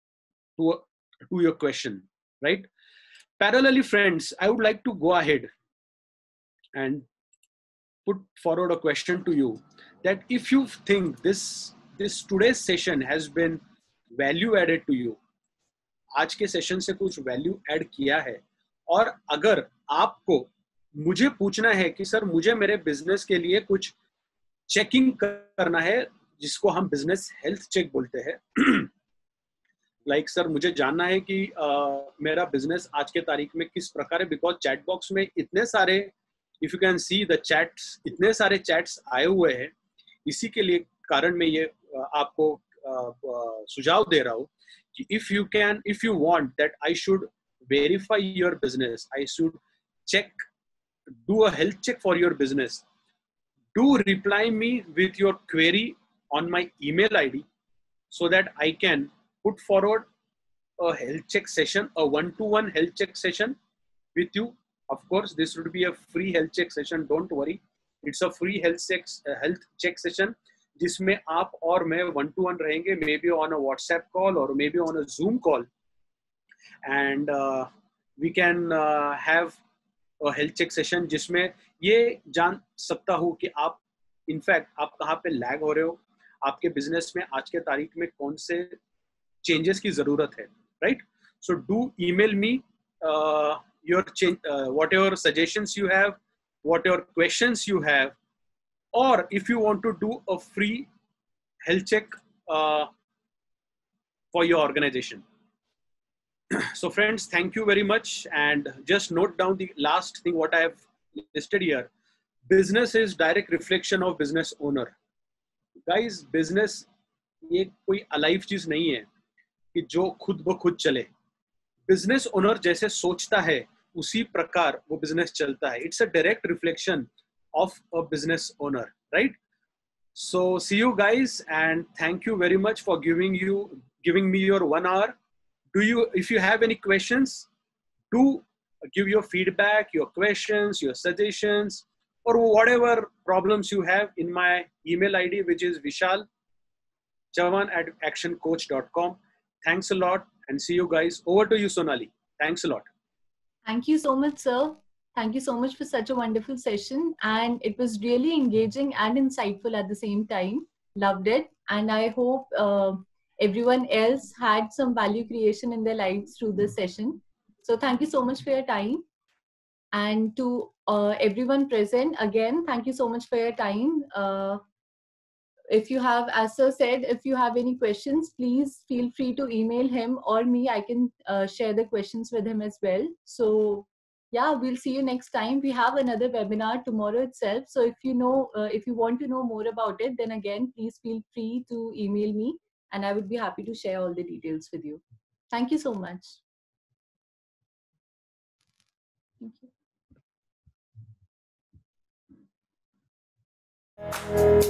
to your question, right? Parallelly, friends, I would like to go ahead and put forward a question to you, that if you think this today's session has been value added to you, आज के session से कुछ value add किया है, और अगर आपको मुझे पूछना है कि सर मुझे मेरे बिजनेस के लिए कुछ चेकिंग करना है, जिसको हम बिजनेस हेल्थ चेक बोलते हैं, लाइक सर मुझे जानना है कि मेरा बिजनेस आज के तारीख में किस प्रकार है, बिकॉज चैट बॉक्स में इतने सारे, if you can see the chats, इतने सारे चैट्स आए हुए हैं, इसी के लिए कारण मैं ये आपको सुझाव दे रहा हूँ कि if you want that I should verify your business, I should do a health check for your business, do reply me with your query on my email ID so that I can put forward a health check session, a one-to-one health check session with you. Of course, this would be a free health check session. Don't worry, it's a free health check session, जिसमें आप और मैं one to one रहेंगे, maybe on a WhatsApp call or maybe on a Zoom call, and we can have a health check session जिसमें ये जान सकता हूँ कि आप इनफैक्ट आप कहाँ पे लैग हो रहे हो, आपके बिजनेस में आज के तारीख में कौन से चेंजेस की जरूरत है, right? So do email me your whatever suggestions you have, whatever questions you have, or if you want to do a free health check for your organization. So friends, thank you very much, and just note down the last thing what I have listed here. Business is direct reflection of business owner. Guys, business ये कोई alive चीज नहीं है कि जो खुद ब खुद चले. बिजनेस ओनर जैसे सोचता है उसी प्रकार वो बिजनेस चलता है. It's a direct reflection of a business owner, right? So see you guys, and thank you very much for giving me your 1 hour. If you have any questions, do give your feedback, your questions, your suggestions, or whatever problems you have in my email ID, which is vishalchavan@actioncoach.com. Thanks a lot, and see you guys. Over to you, Sonali. Thanks a lot. Thank you so much, sir. Thank you so much for such a wonderful session, and it was really engaging and insightful at the same time. Loved it, and I hope everyone else had some value creation in their lives through this session. So thank you so much for your time, and to everyone present, again, thank you so much for your time. If you have, as sir said, if you have any questions, please feel free to email him or me. I can share the questions with him as well. So yeah, we'll see you next time. We have another webinar tomorrow itself. So if you want to know more about it, then again, please feel free to email me, and I would be happy to share all the details with you. Thank you so much. Thank you.